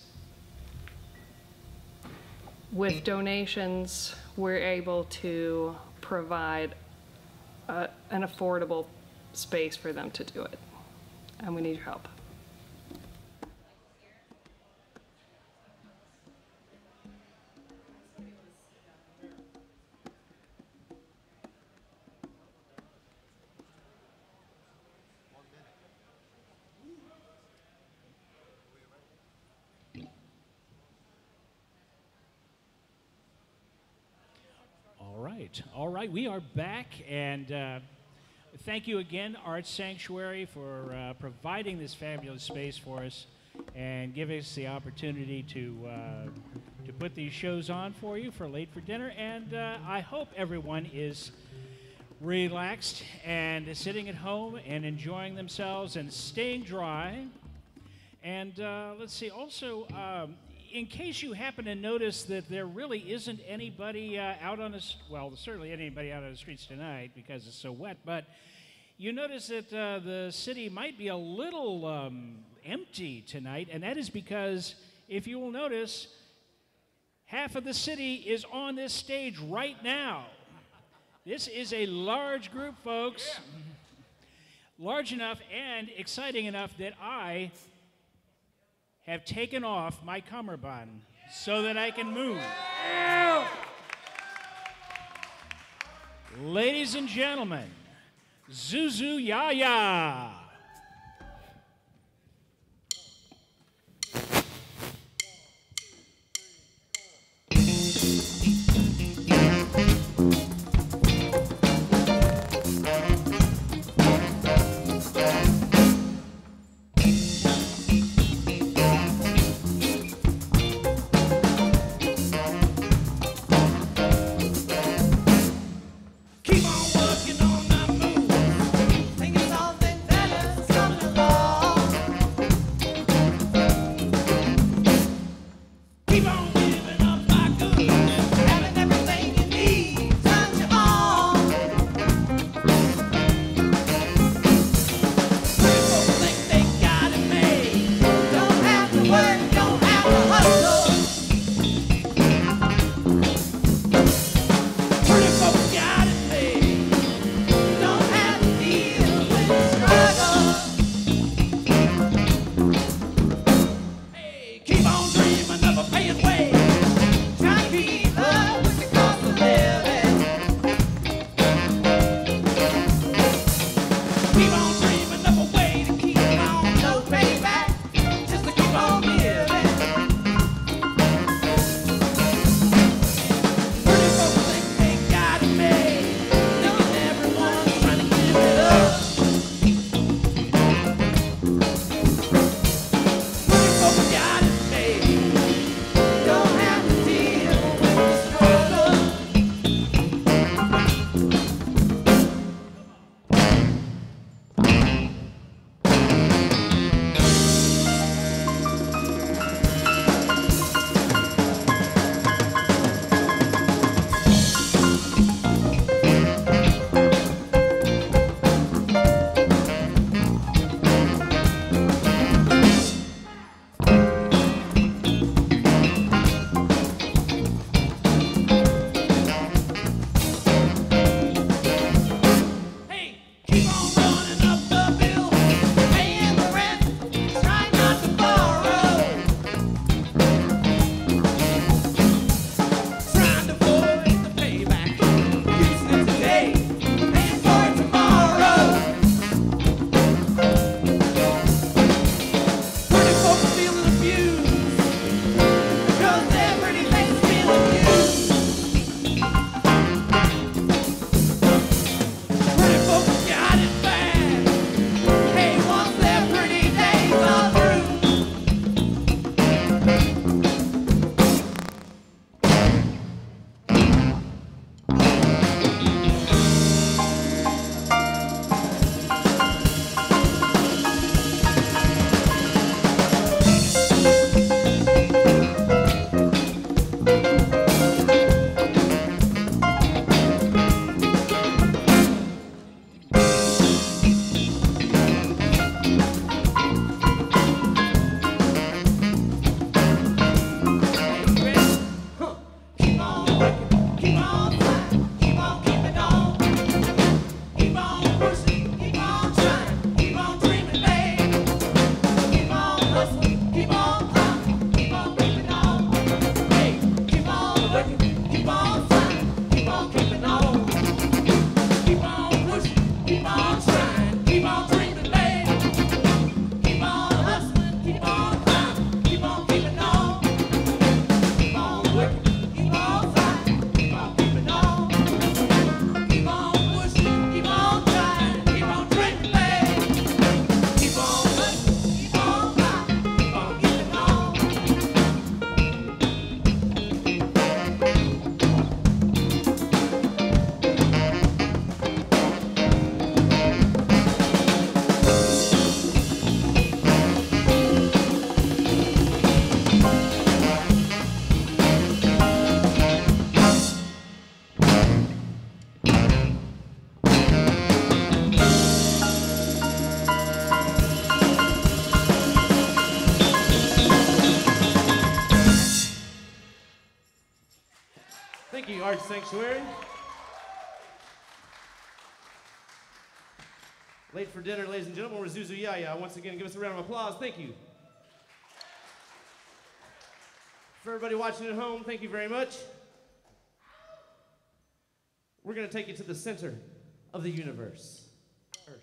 with donations, we're able to provide a, an affordable space for them to do it. And we need your help. All right, all right, we are back, and uh, thank you again, Art Sanctuary, for uh, providing this fabulous space for us and giving us the opportunity to uh, to put these shows on for you for Late for Dinner. And uh, I hope everyone is relaxed and sitting at home and enjoying themselves and staying dry. And uh, let's see, also, um, in case you happen to notice that there really isn't anybody uh, out on the, well, certainly anybody out on the streets tonight because it's so wet, but you notice that uh, the city might be a little um, empty tonight, and that is because, if you will notice, half of the city is on this stage right now. This is a large group, folks. Yeah. Large enough and exciting enough that I have taken off my cummerbund so that I can move. Yeah. Ladies and gentlemen, Zuzu Yaya. Keep on working on that move. Think of something better. Arts Sanctuary. Late for dinner, ladies and gentlemen, we're Zuzu Yaya. Once again, give us a round of applause. Thank you. For everybody watching at home, thank you very much. We're going to take you to the center of the universe. Earth.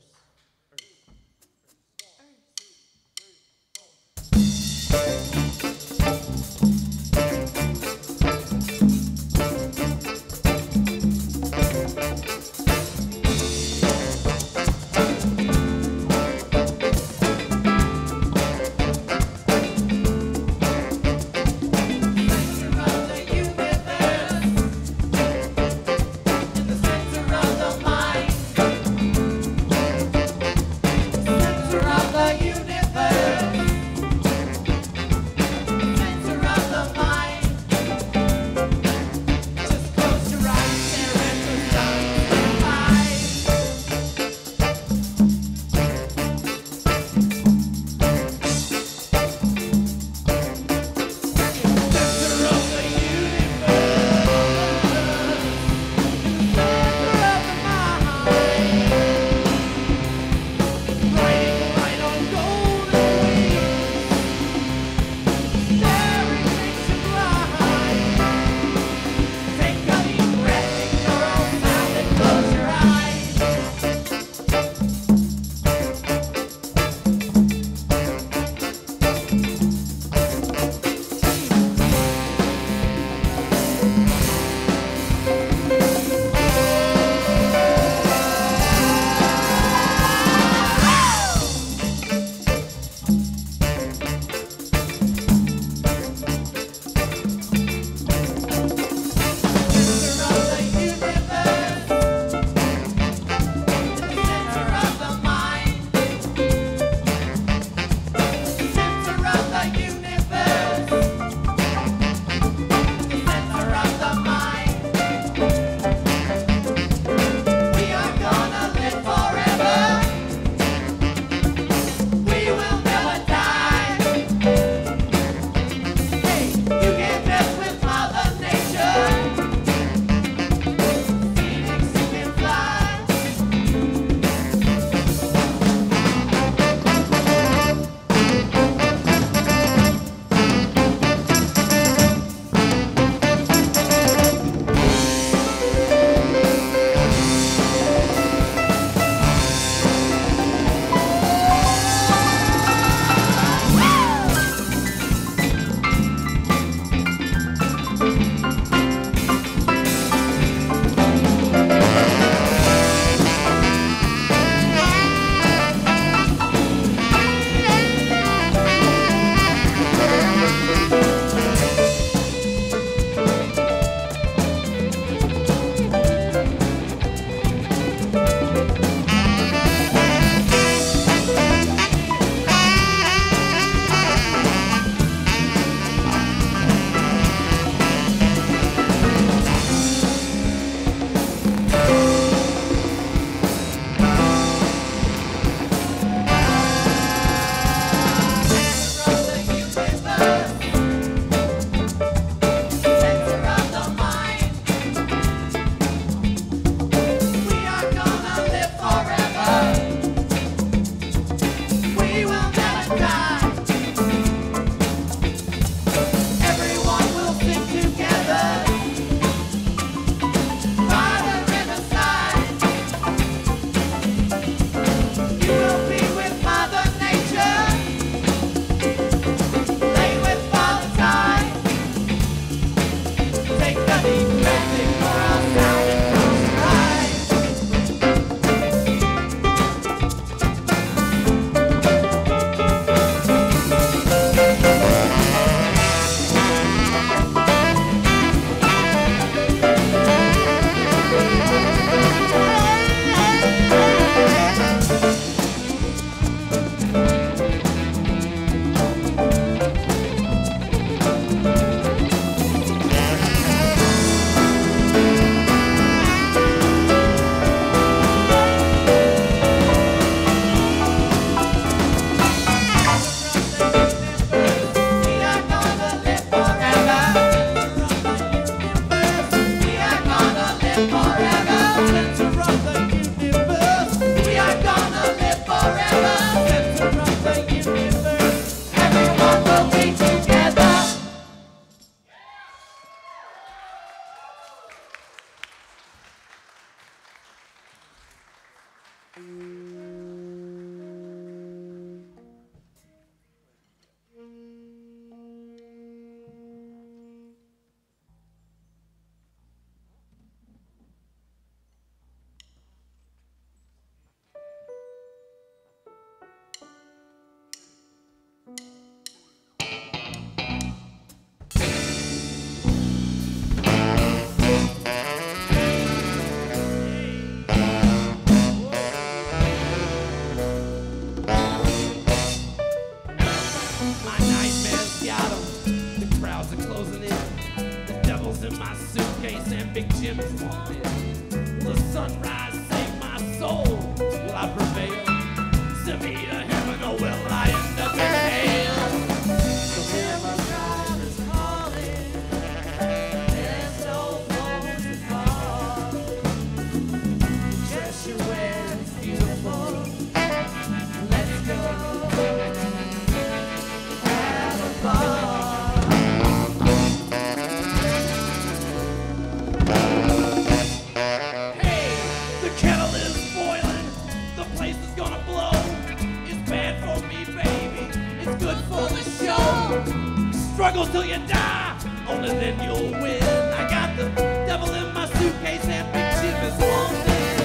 gonna blow. It's bad for me, baby. It's good for the show. Struggle till you die, only then you'll win. I got the devil in my suitcase and Big Jim is wanted.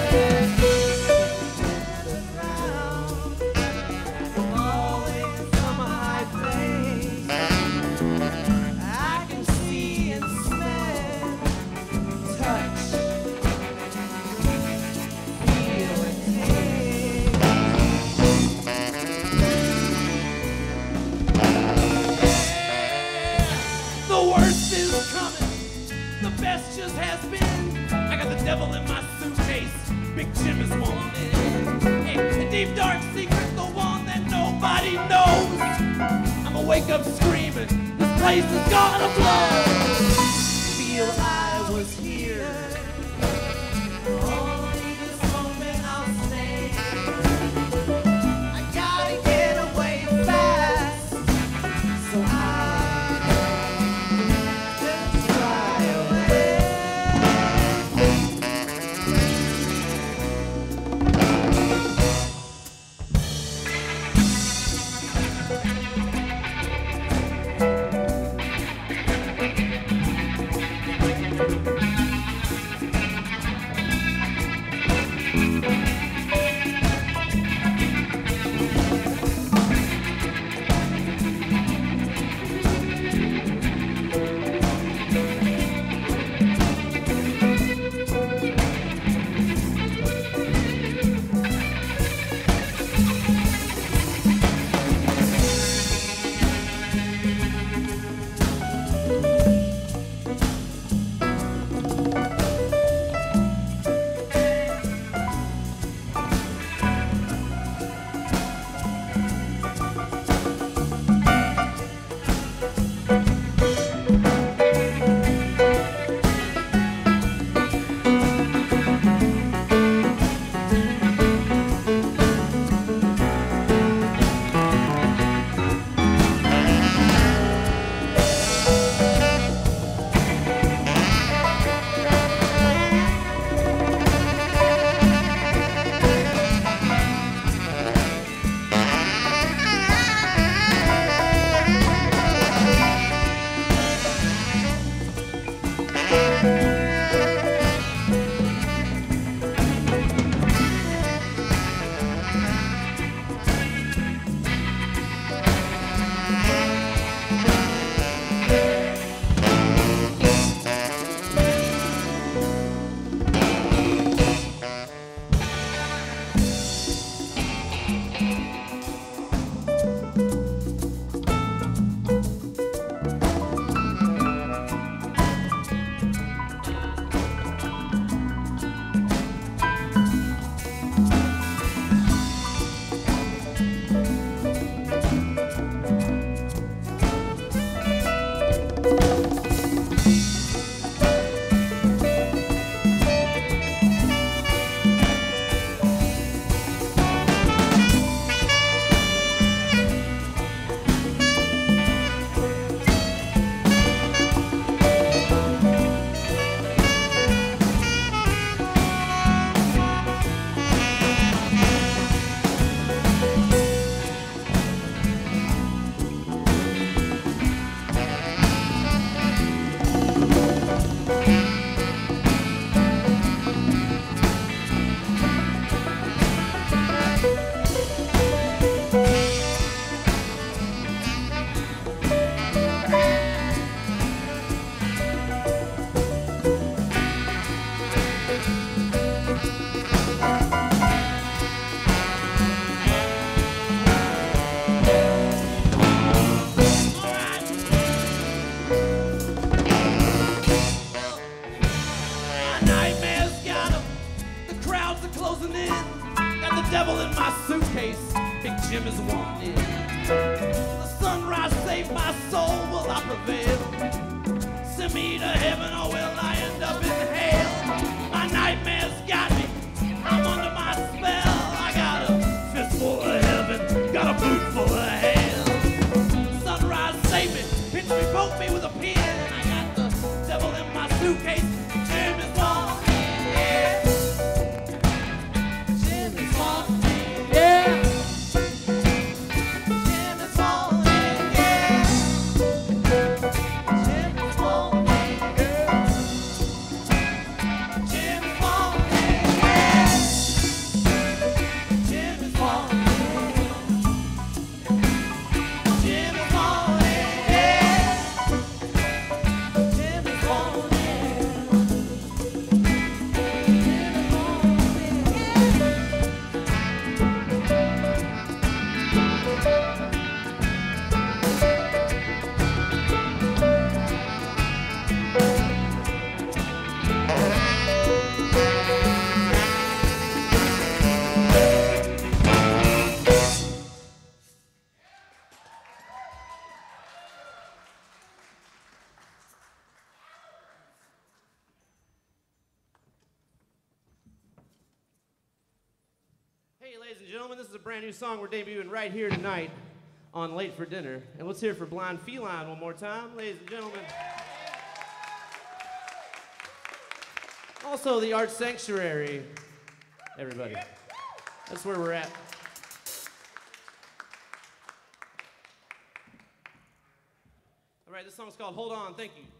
Just has been. I got the devil in my suitcase. Big Jim is wanted. Hey, the deep dark secret, the one that nobody knows. I'ma wake up screaming. This place is gonna blow. Feel I was here. Only this moment I'll stay. I gotta get away fast. So I devil in my suitcase, Big Jim is wanted. The sunrise saved my soul, will I prevail? Send me to heaven or will I end up in hell? My nightmares got me, I'm under my spell. I got a fistful of heaven, got a boot full of hell. Sunrise saved me, pinch me, poke me with a pin. I got the devil in my suitcase, Jim is wanted. Yeah. Jim is wanted. Yeah. Hey, ladies and gentlemen, this is a brand new song we're debuting right here tonight on Late for Dinner. And let's hear it for Blind Feline one more time, ladies and gentlemen. Also, the Art Sanctuary, everybody. That's where we're at. All right, this song's called Hold On, thank you.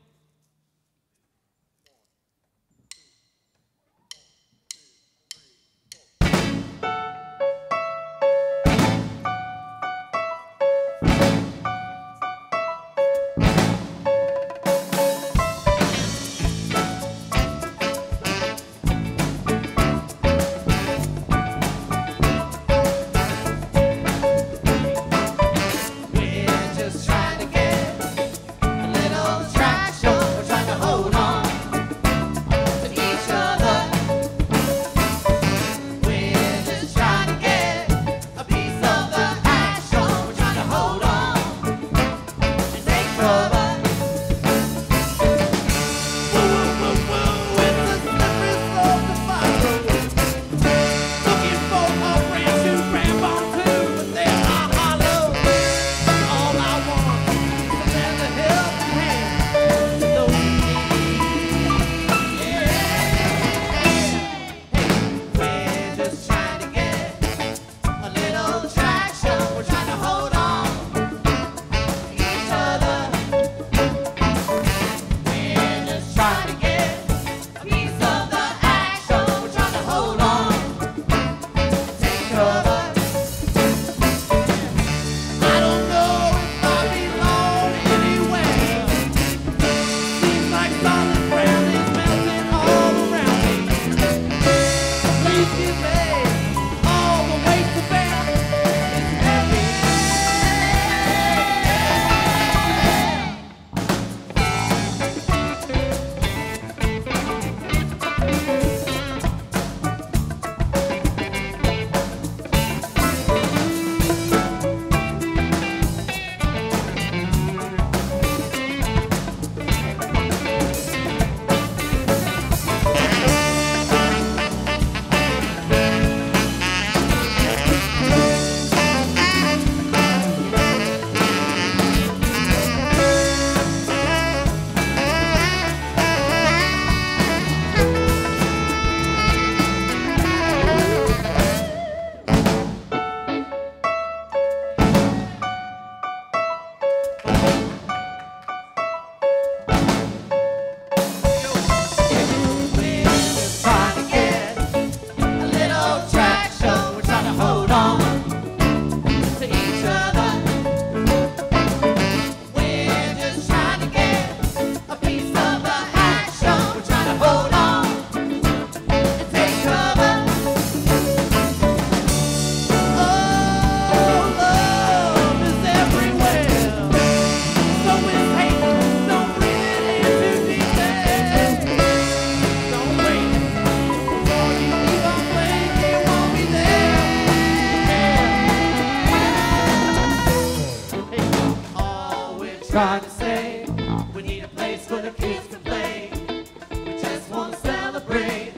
Trying to say we need a place for the kids to play. We just want to celebrate.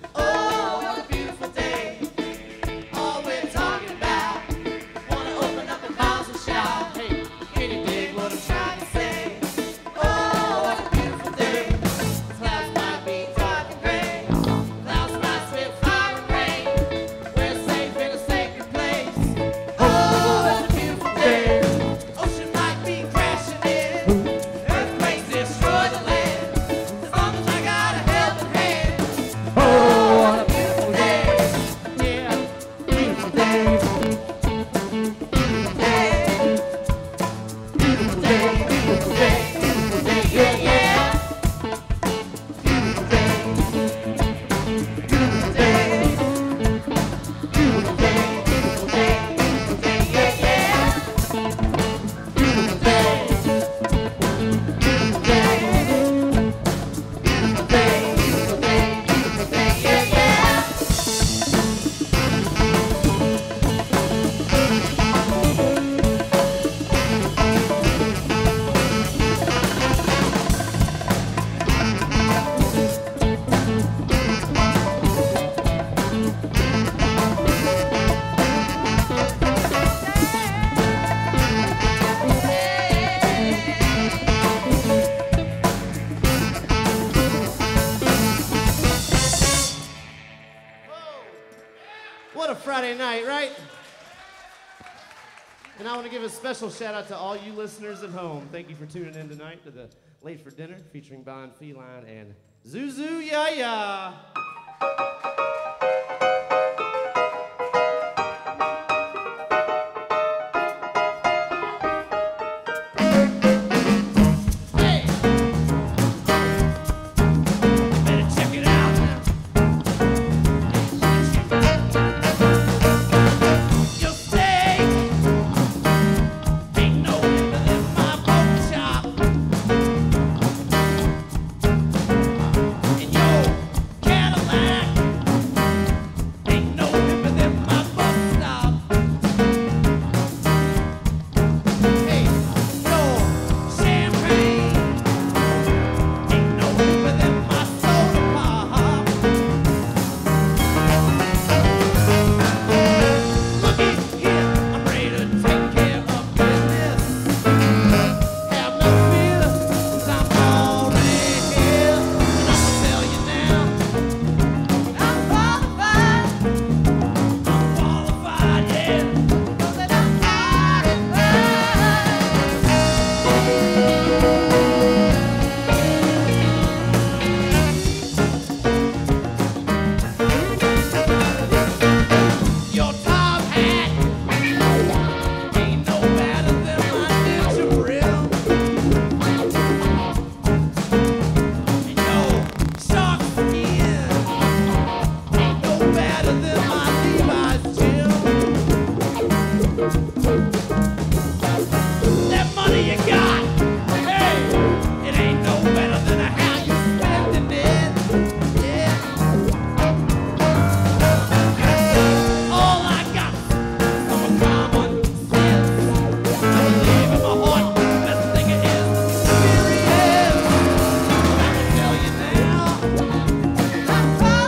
Oh, what a beautiful day. All we're talking about. Want to open up a house and shout. Hey, can you dig what I'm trying to say? Oh, what a beautiful day. Clouds might be dark and gray. Clouds might spit fire and rain. We're safe in a sacred place. Oh, what a beautiful day. Ocean might be crashing in. Friday night, right? And I want to give a special shout out to all you listeners at home. Thank you for tuning in tonight to the Late for Dinner featuring Monde Feline and Zuzu Ya Ya.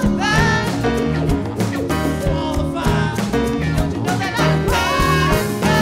Bye.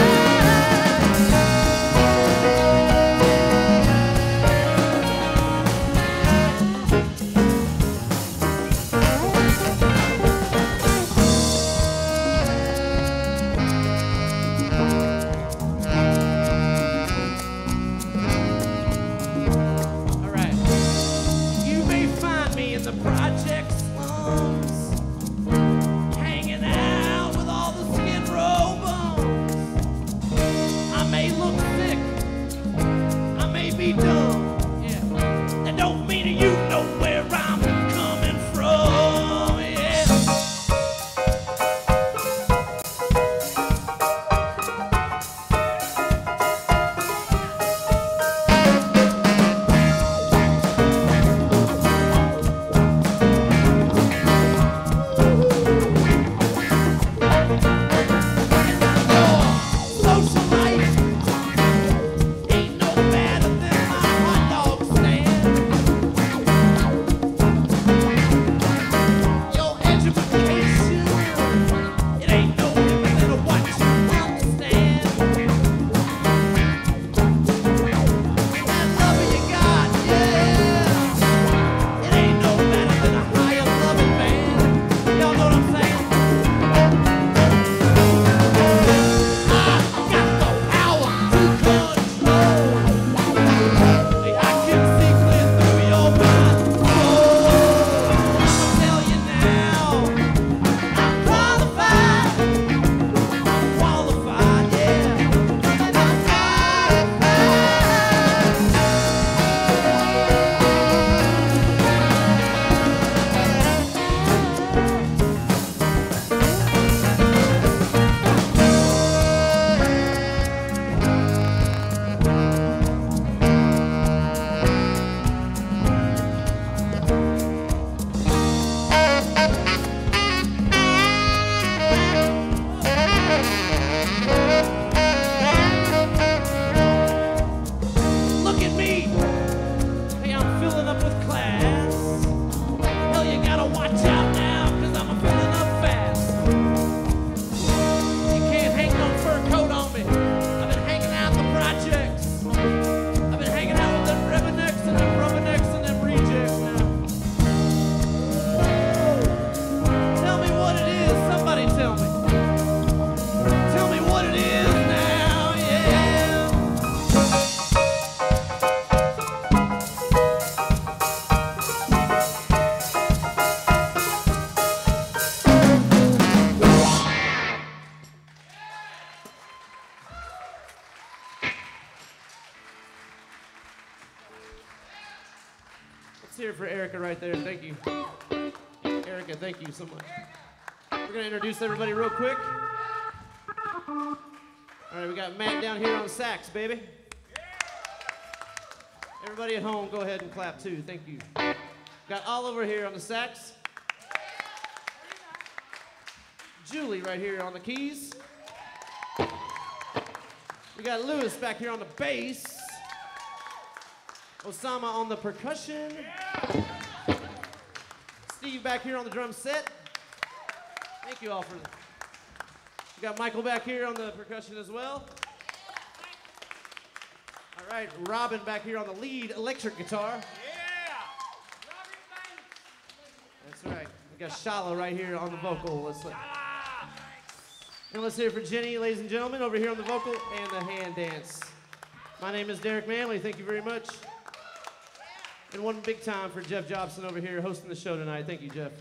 hear it for Erica right there. Thank you. Erica, thank you so much. We're going to introduce everybody real quick. All right, we got Matt down here on sax, baby. Everybody at home, go ahead and clap too. Thank you. Got Oliver here on the sax. Julie right here on the keys. We got Lewis back here on the bass. Osama on the percussion. Steve back here on the drum set. Thank you all for that. We got Michael back here on the percussion as well. All right, Robin back here on the lead electric guitar. That's right. We got Shala right here on the vocal. Let's let, and let's hear it for Jenny, ladies and gentlemen, over here on the vocal and the hand dance. My name is Derek Manley. Thank you very much. And one big time for Jeff Jobson over here hosting the show tonight. Thank you, Jeff.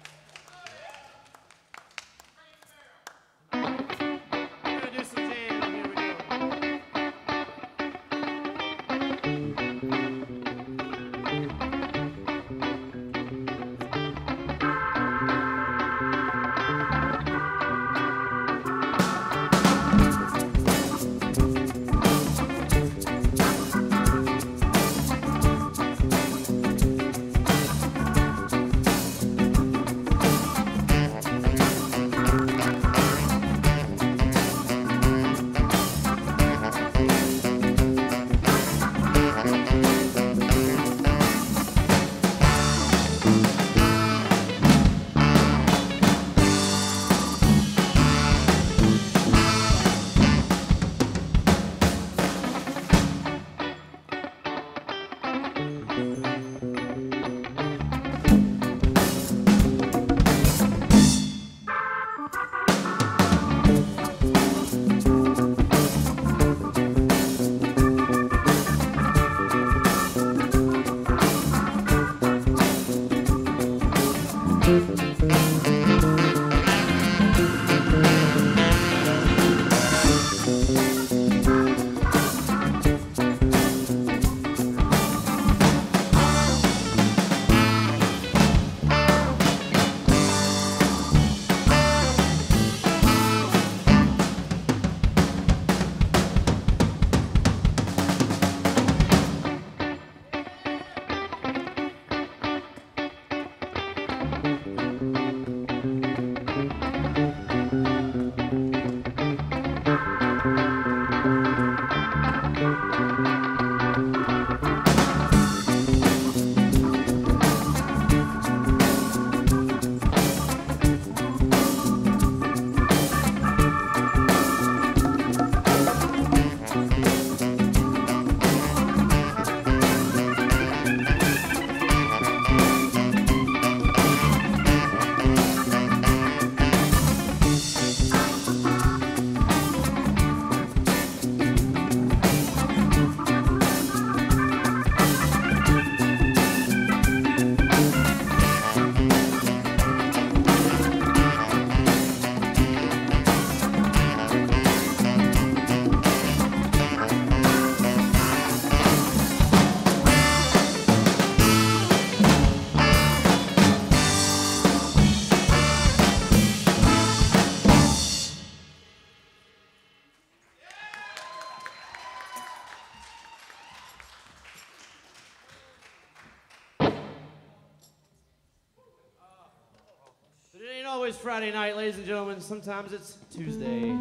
Friday night, ladies and gentlemen. Sometimes it's Tuesday.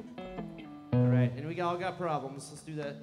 All right, and we all got problems. Let's do that.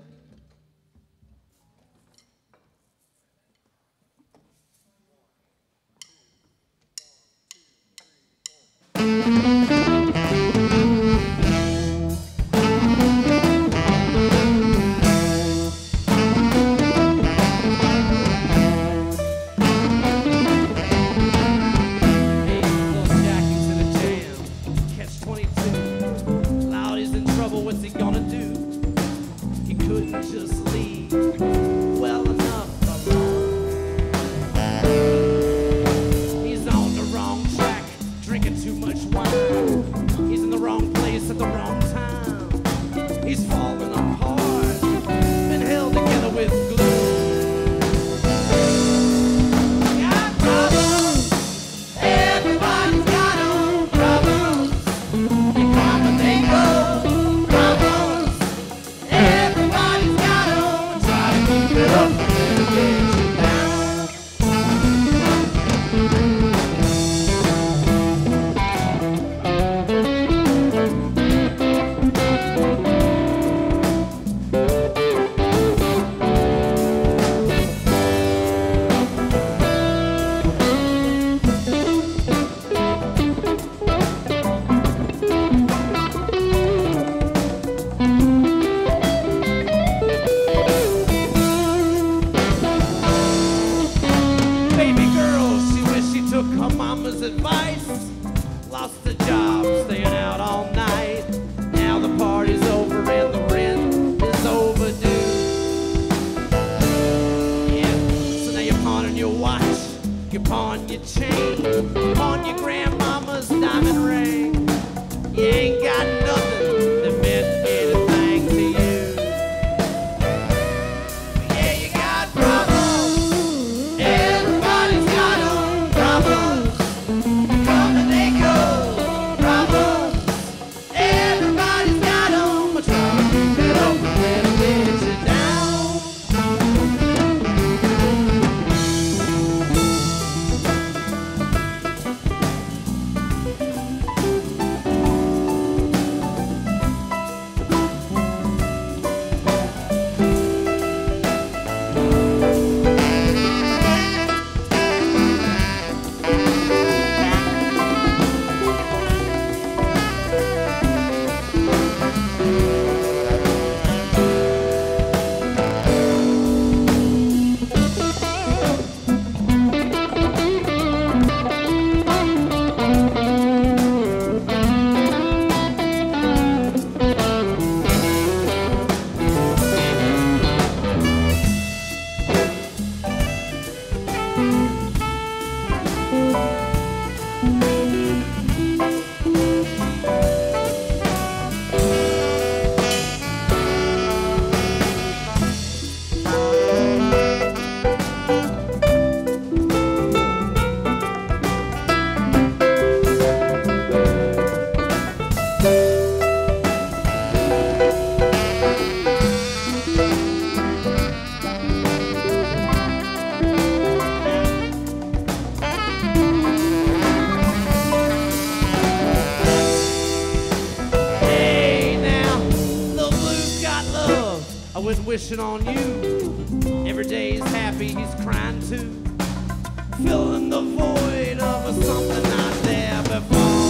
I was wishing on you. Every day he's happy, he's crying too. Filling the void of a something not there before.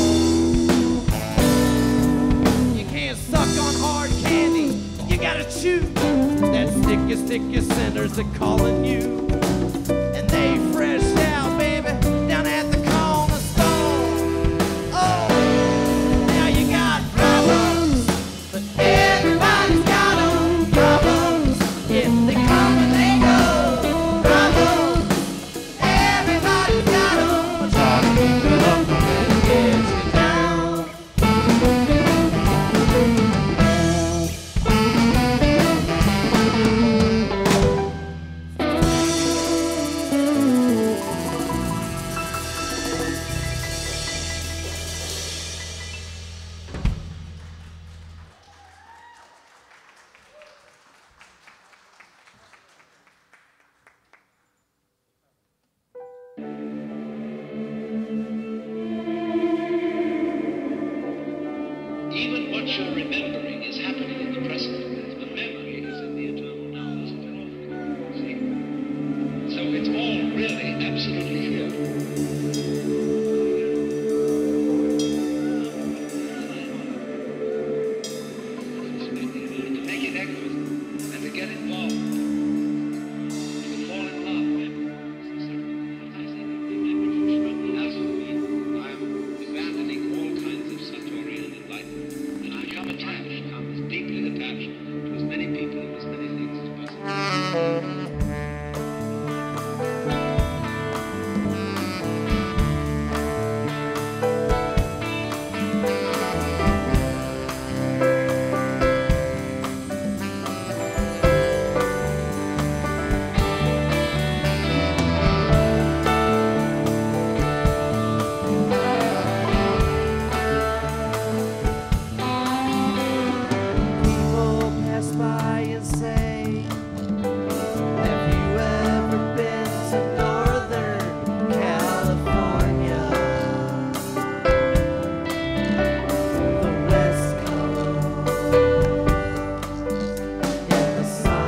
You can't suck on hard candy, you gotta chew. That sticky, sticky cinders that calling you. And they fresh out, baby, down at the corner store. Oh, now you got problems, but everybody's got them. Problems, if they come and they go. Problems, everybody's got them. Try to keep it up and get you down. Even what you're remembering is happening in the present. The memory is in the eternal now, isn't it? See? So it's all really absolutely here. To make it echoes and to get involved, to fall in love. I'm abandoning all kinds of Satorian enlightenment, and I become attached, become as deeply attached to as many people and as many things as possible. People pass by and say, have you ever been to Northern California? The West Coast in the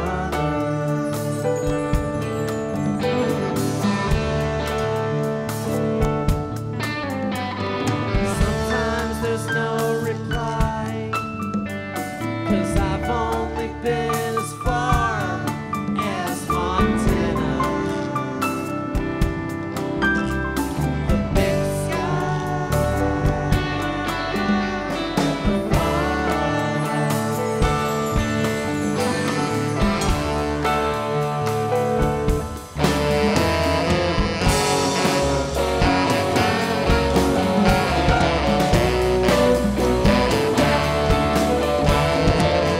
summer. Sometimes there's no reply, 'cause I've only been as far as Montana. The big sky, the far.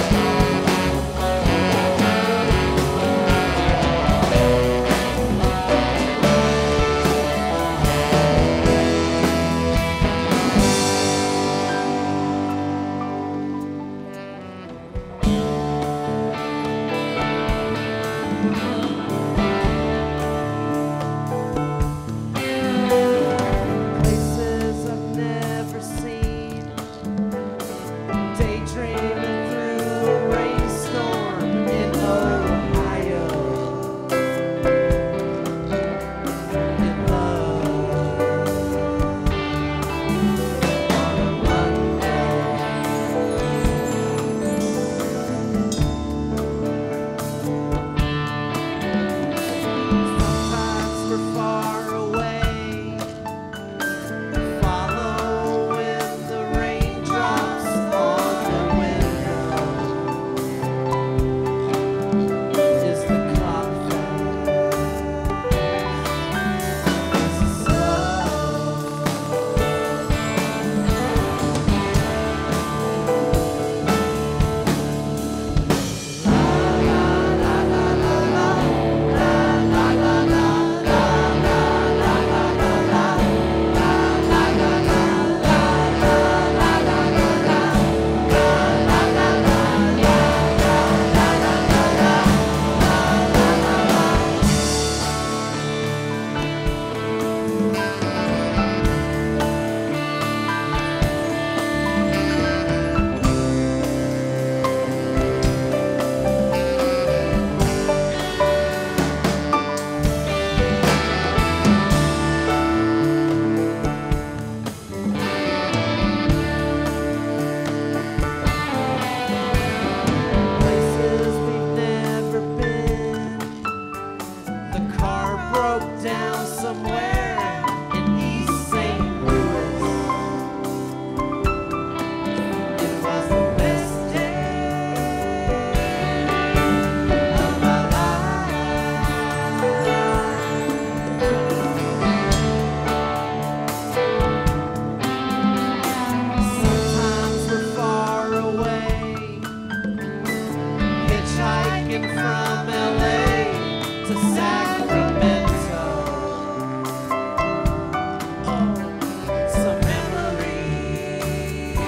walking from L A to Sacramento. Oh, some memories.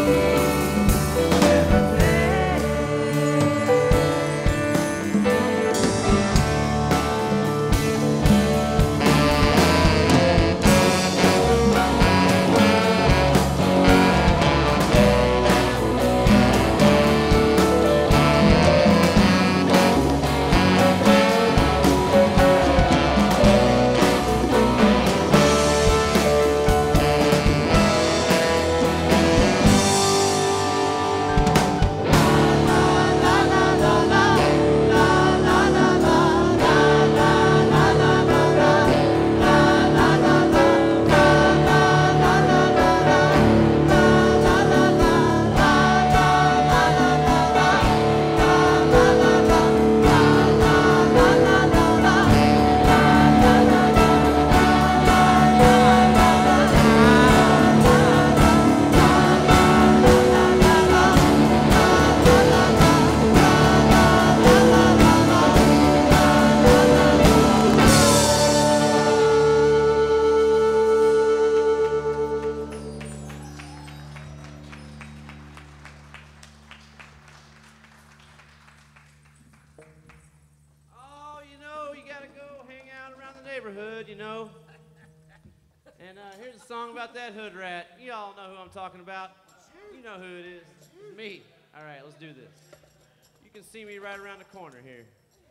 Oh, you know, you gotta go hang out around the neighborhood, you know. And uh, here's a song about that hood rat. You all know who I'm talking about. You know who it is. It's me. All right, let's do this. You can see me right around the corner here.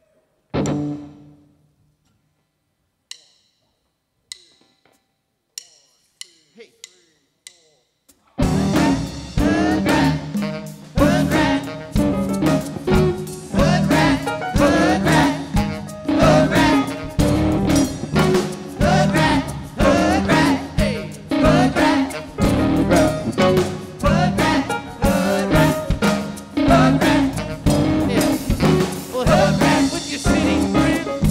Hey. Well, hood rat with your city grin.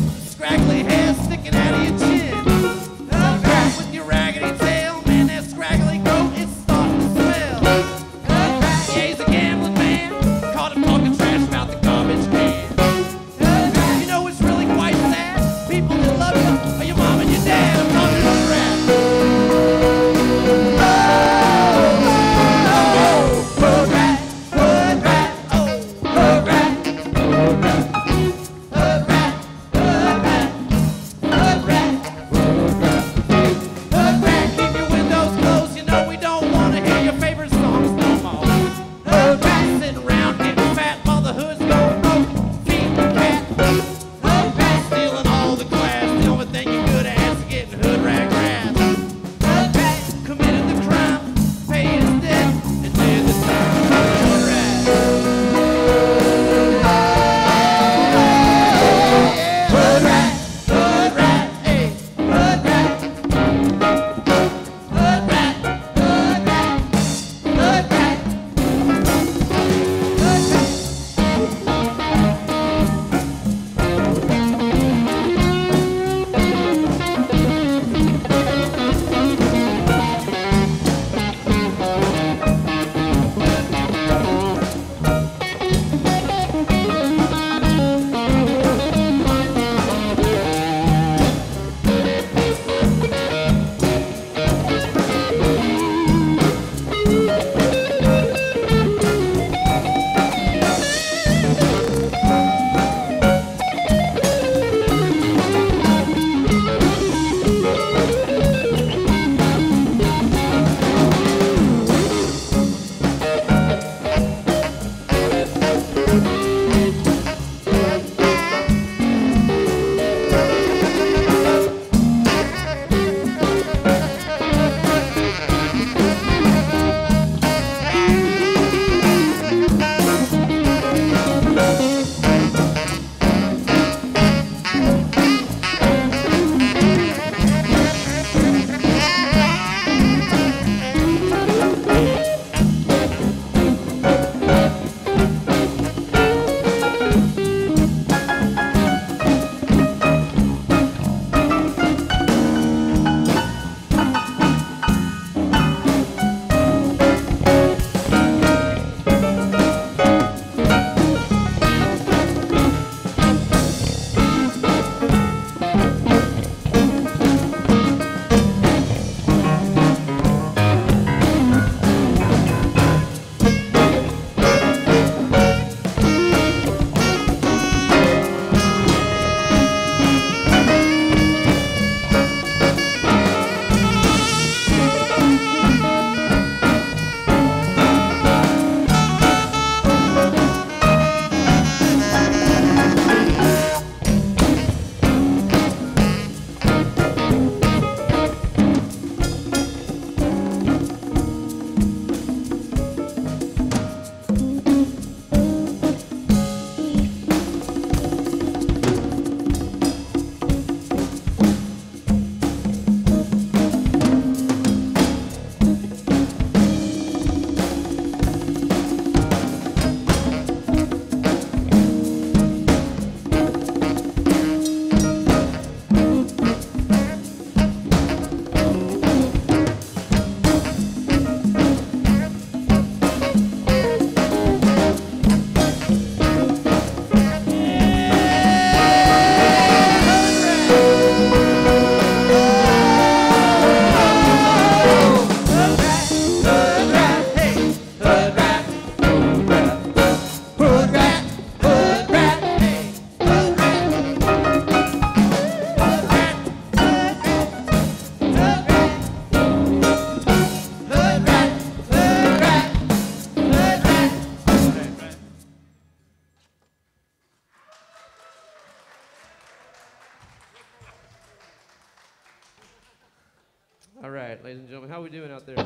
right, ladies and gentlemen, how are we doing out there?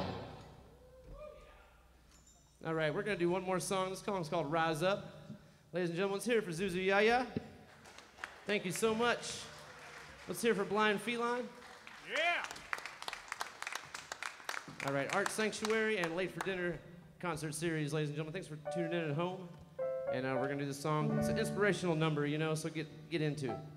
All right, we're going to do one more song. This song's called Rise Up. Ladies and gentlemen, let's hear it for Zuzu Yaya. Thank you so much. Let's hear it for Blind Feline. Yeah! All right, Art Sanctuary and Late for Dinner concert series, ladies and gentlemen. Thanks for tuning in at home. And uh, we're going to do this song. It's an inspirational number, you know, so get, get into it.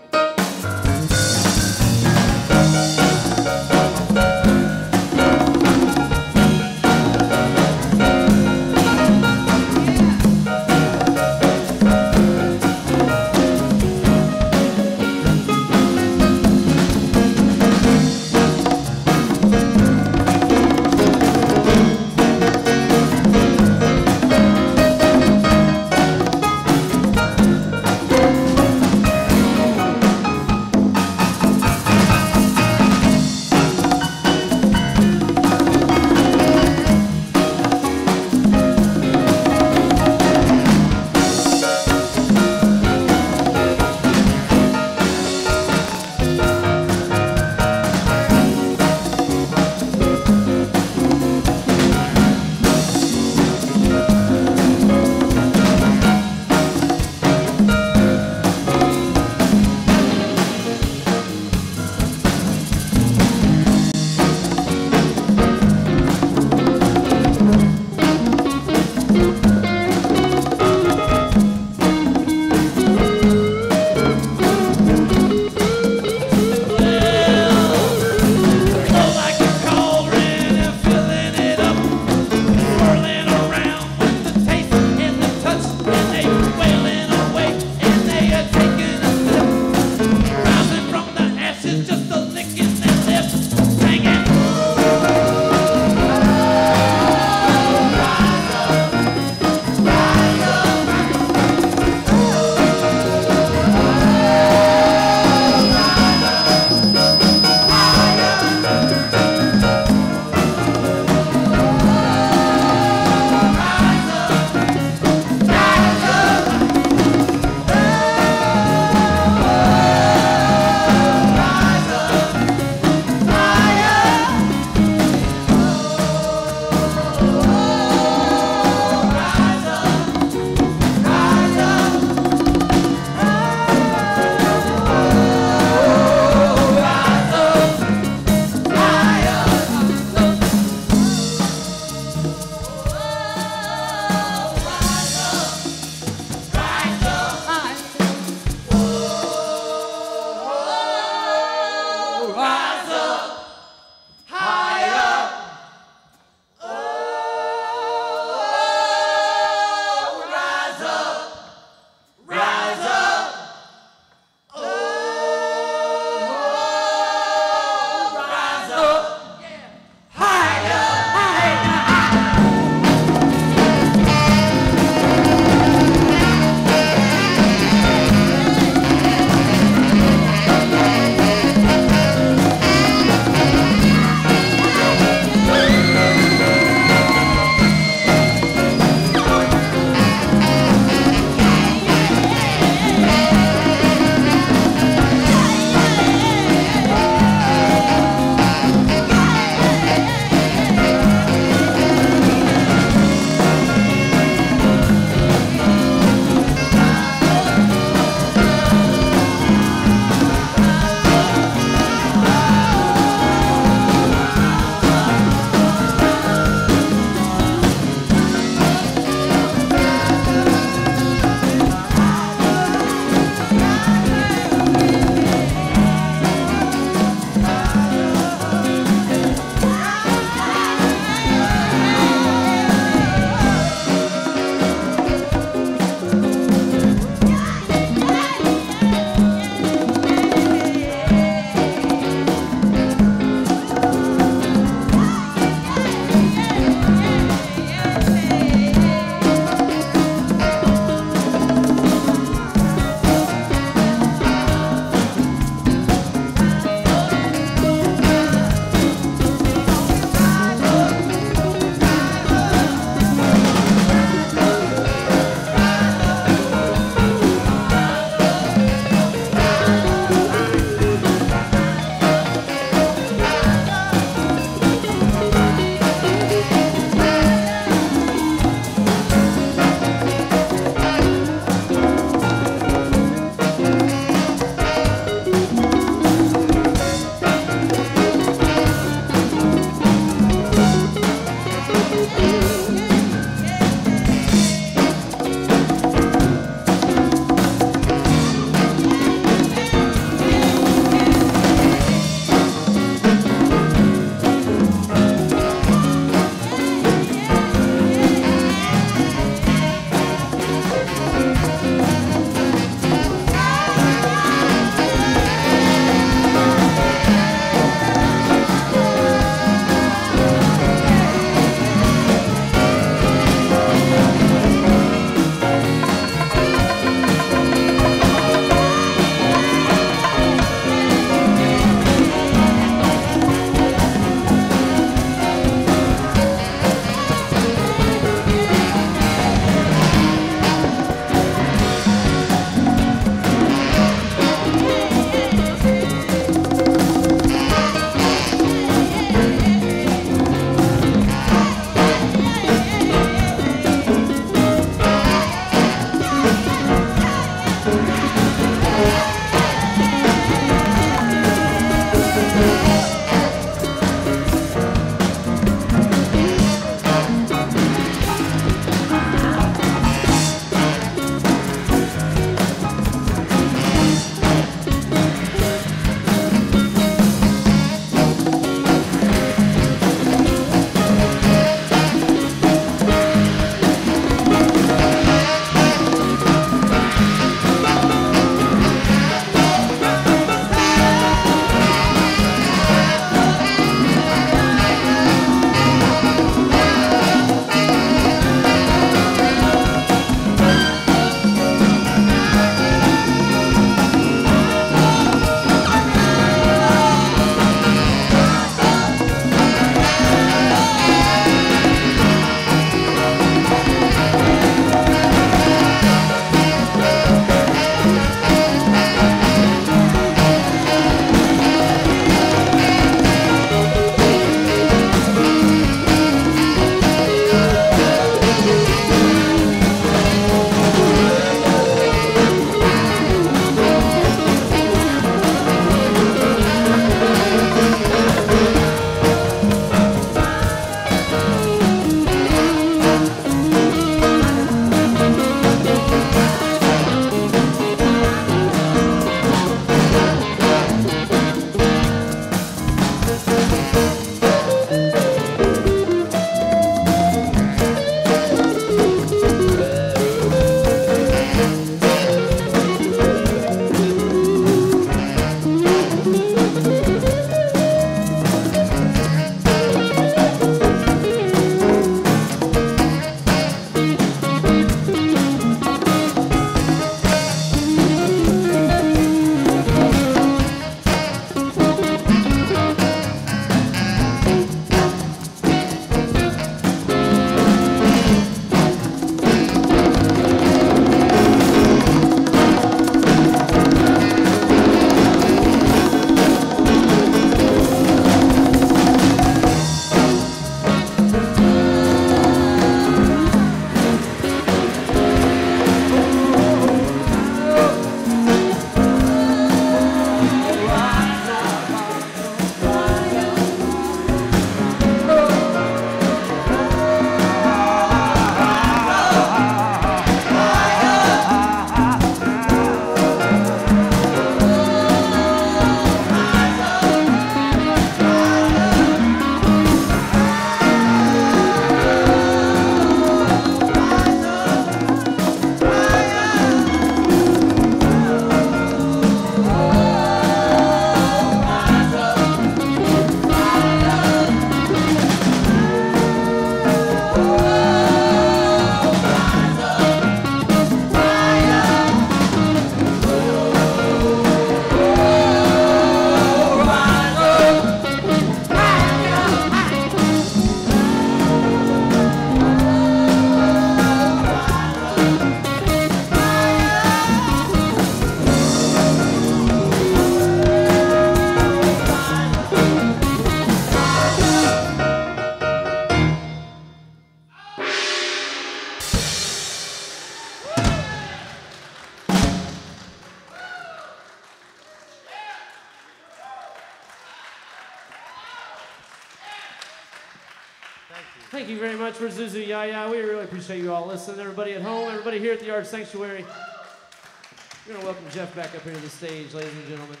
Thank you very much for Zuzu Yaya. We really appreciate you all listening. Everybody at home, everybody here at the Art Sanctuary. We're going to welcome Jeff back up here to the stage, ladies and gentlemen.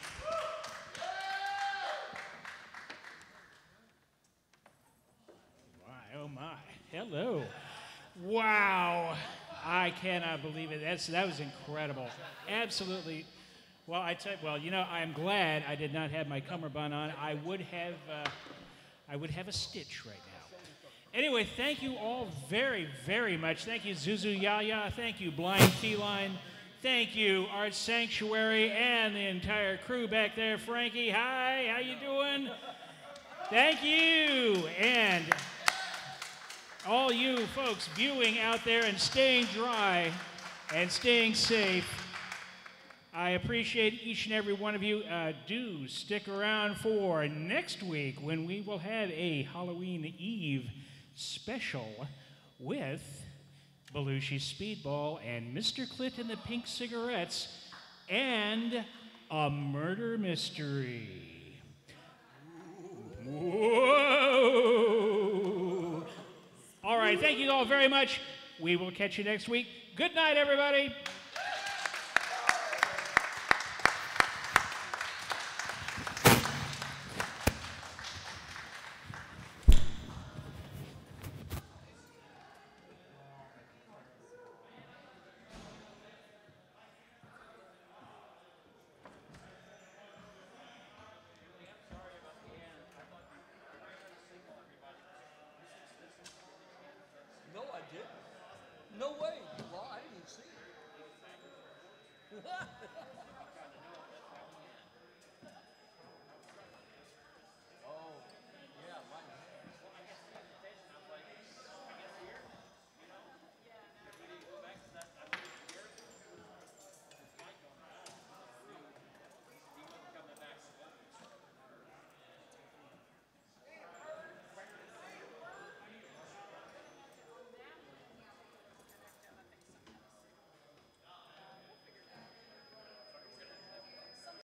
My, oh my. Hello. Wow. I cannot believe it. That's, that was incredible. Absolutely. Well, I tell, well, you know, I'm glad I did not have my cummerbund on. I would have, uh, I would have a stitch right now. Anyway, thank you all very, very much. Thank you, Zuzu Yaya. Thank you, Blind Feline. Thank you, Art Sanctuary, and the entire crew back there. Frankie, hi, how you doing? Thank you, and all you folks viewing out there and staying dry and staying safe. I appreciate each and every one of you. Uh, do stick around for next week when we will have a Halloween Eve special with Belushi Speedball and Mister Clit and the Pink Cigarettes and a murder mystery. Whoa! All right, thank you all very much. We will catch you next week. Good night, everybody.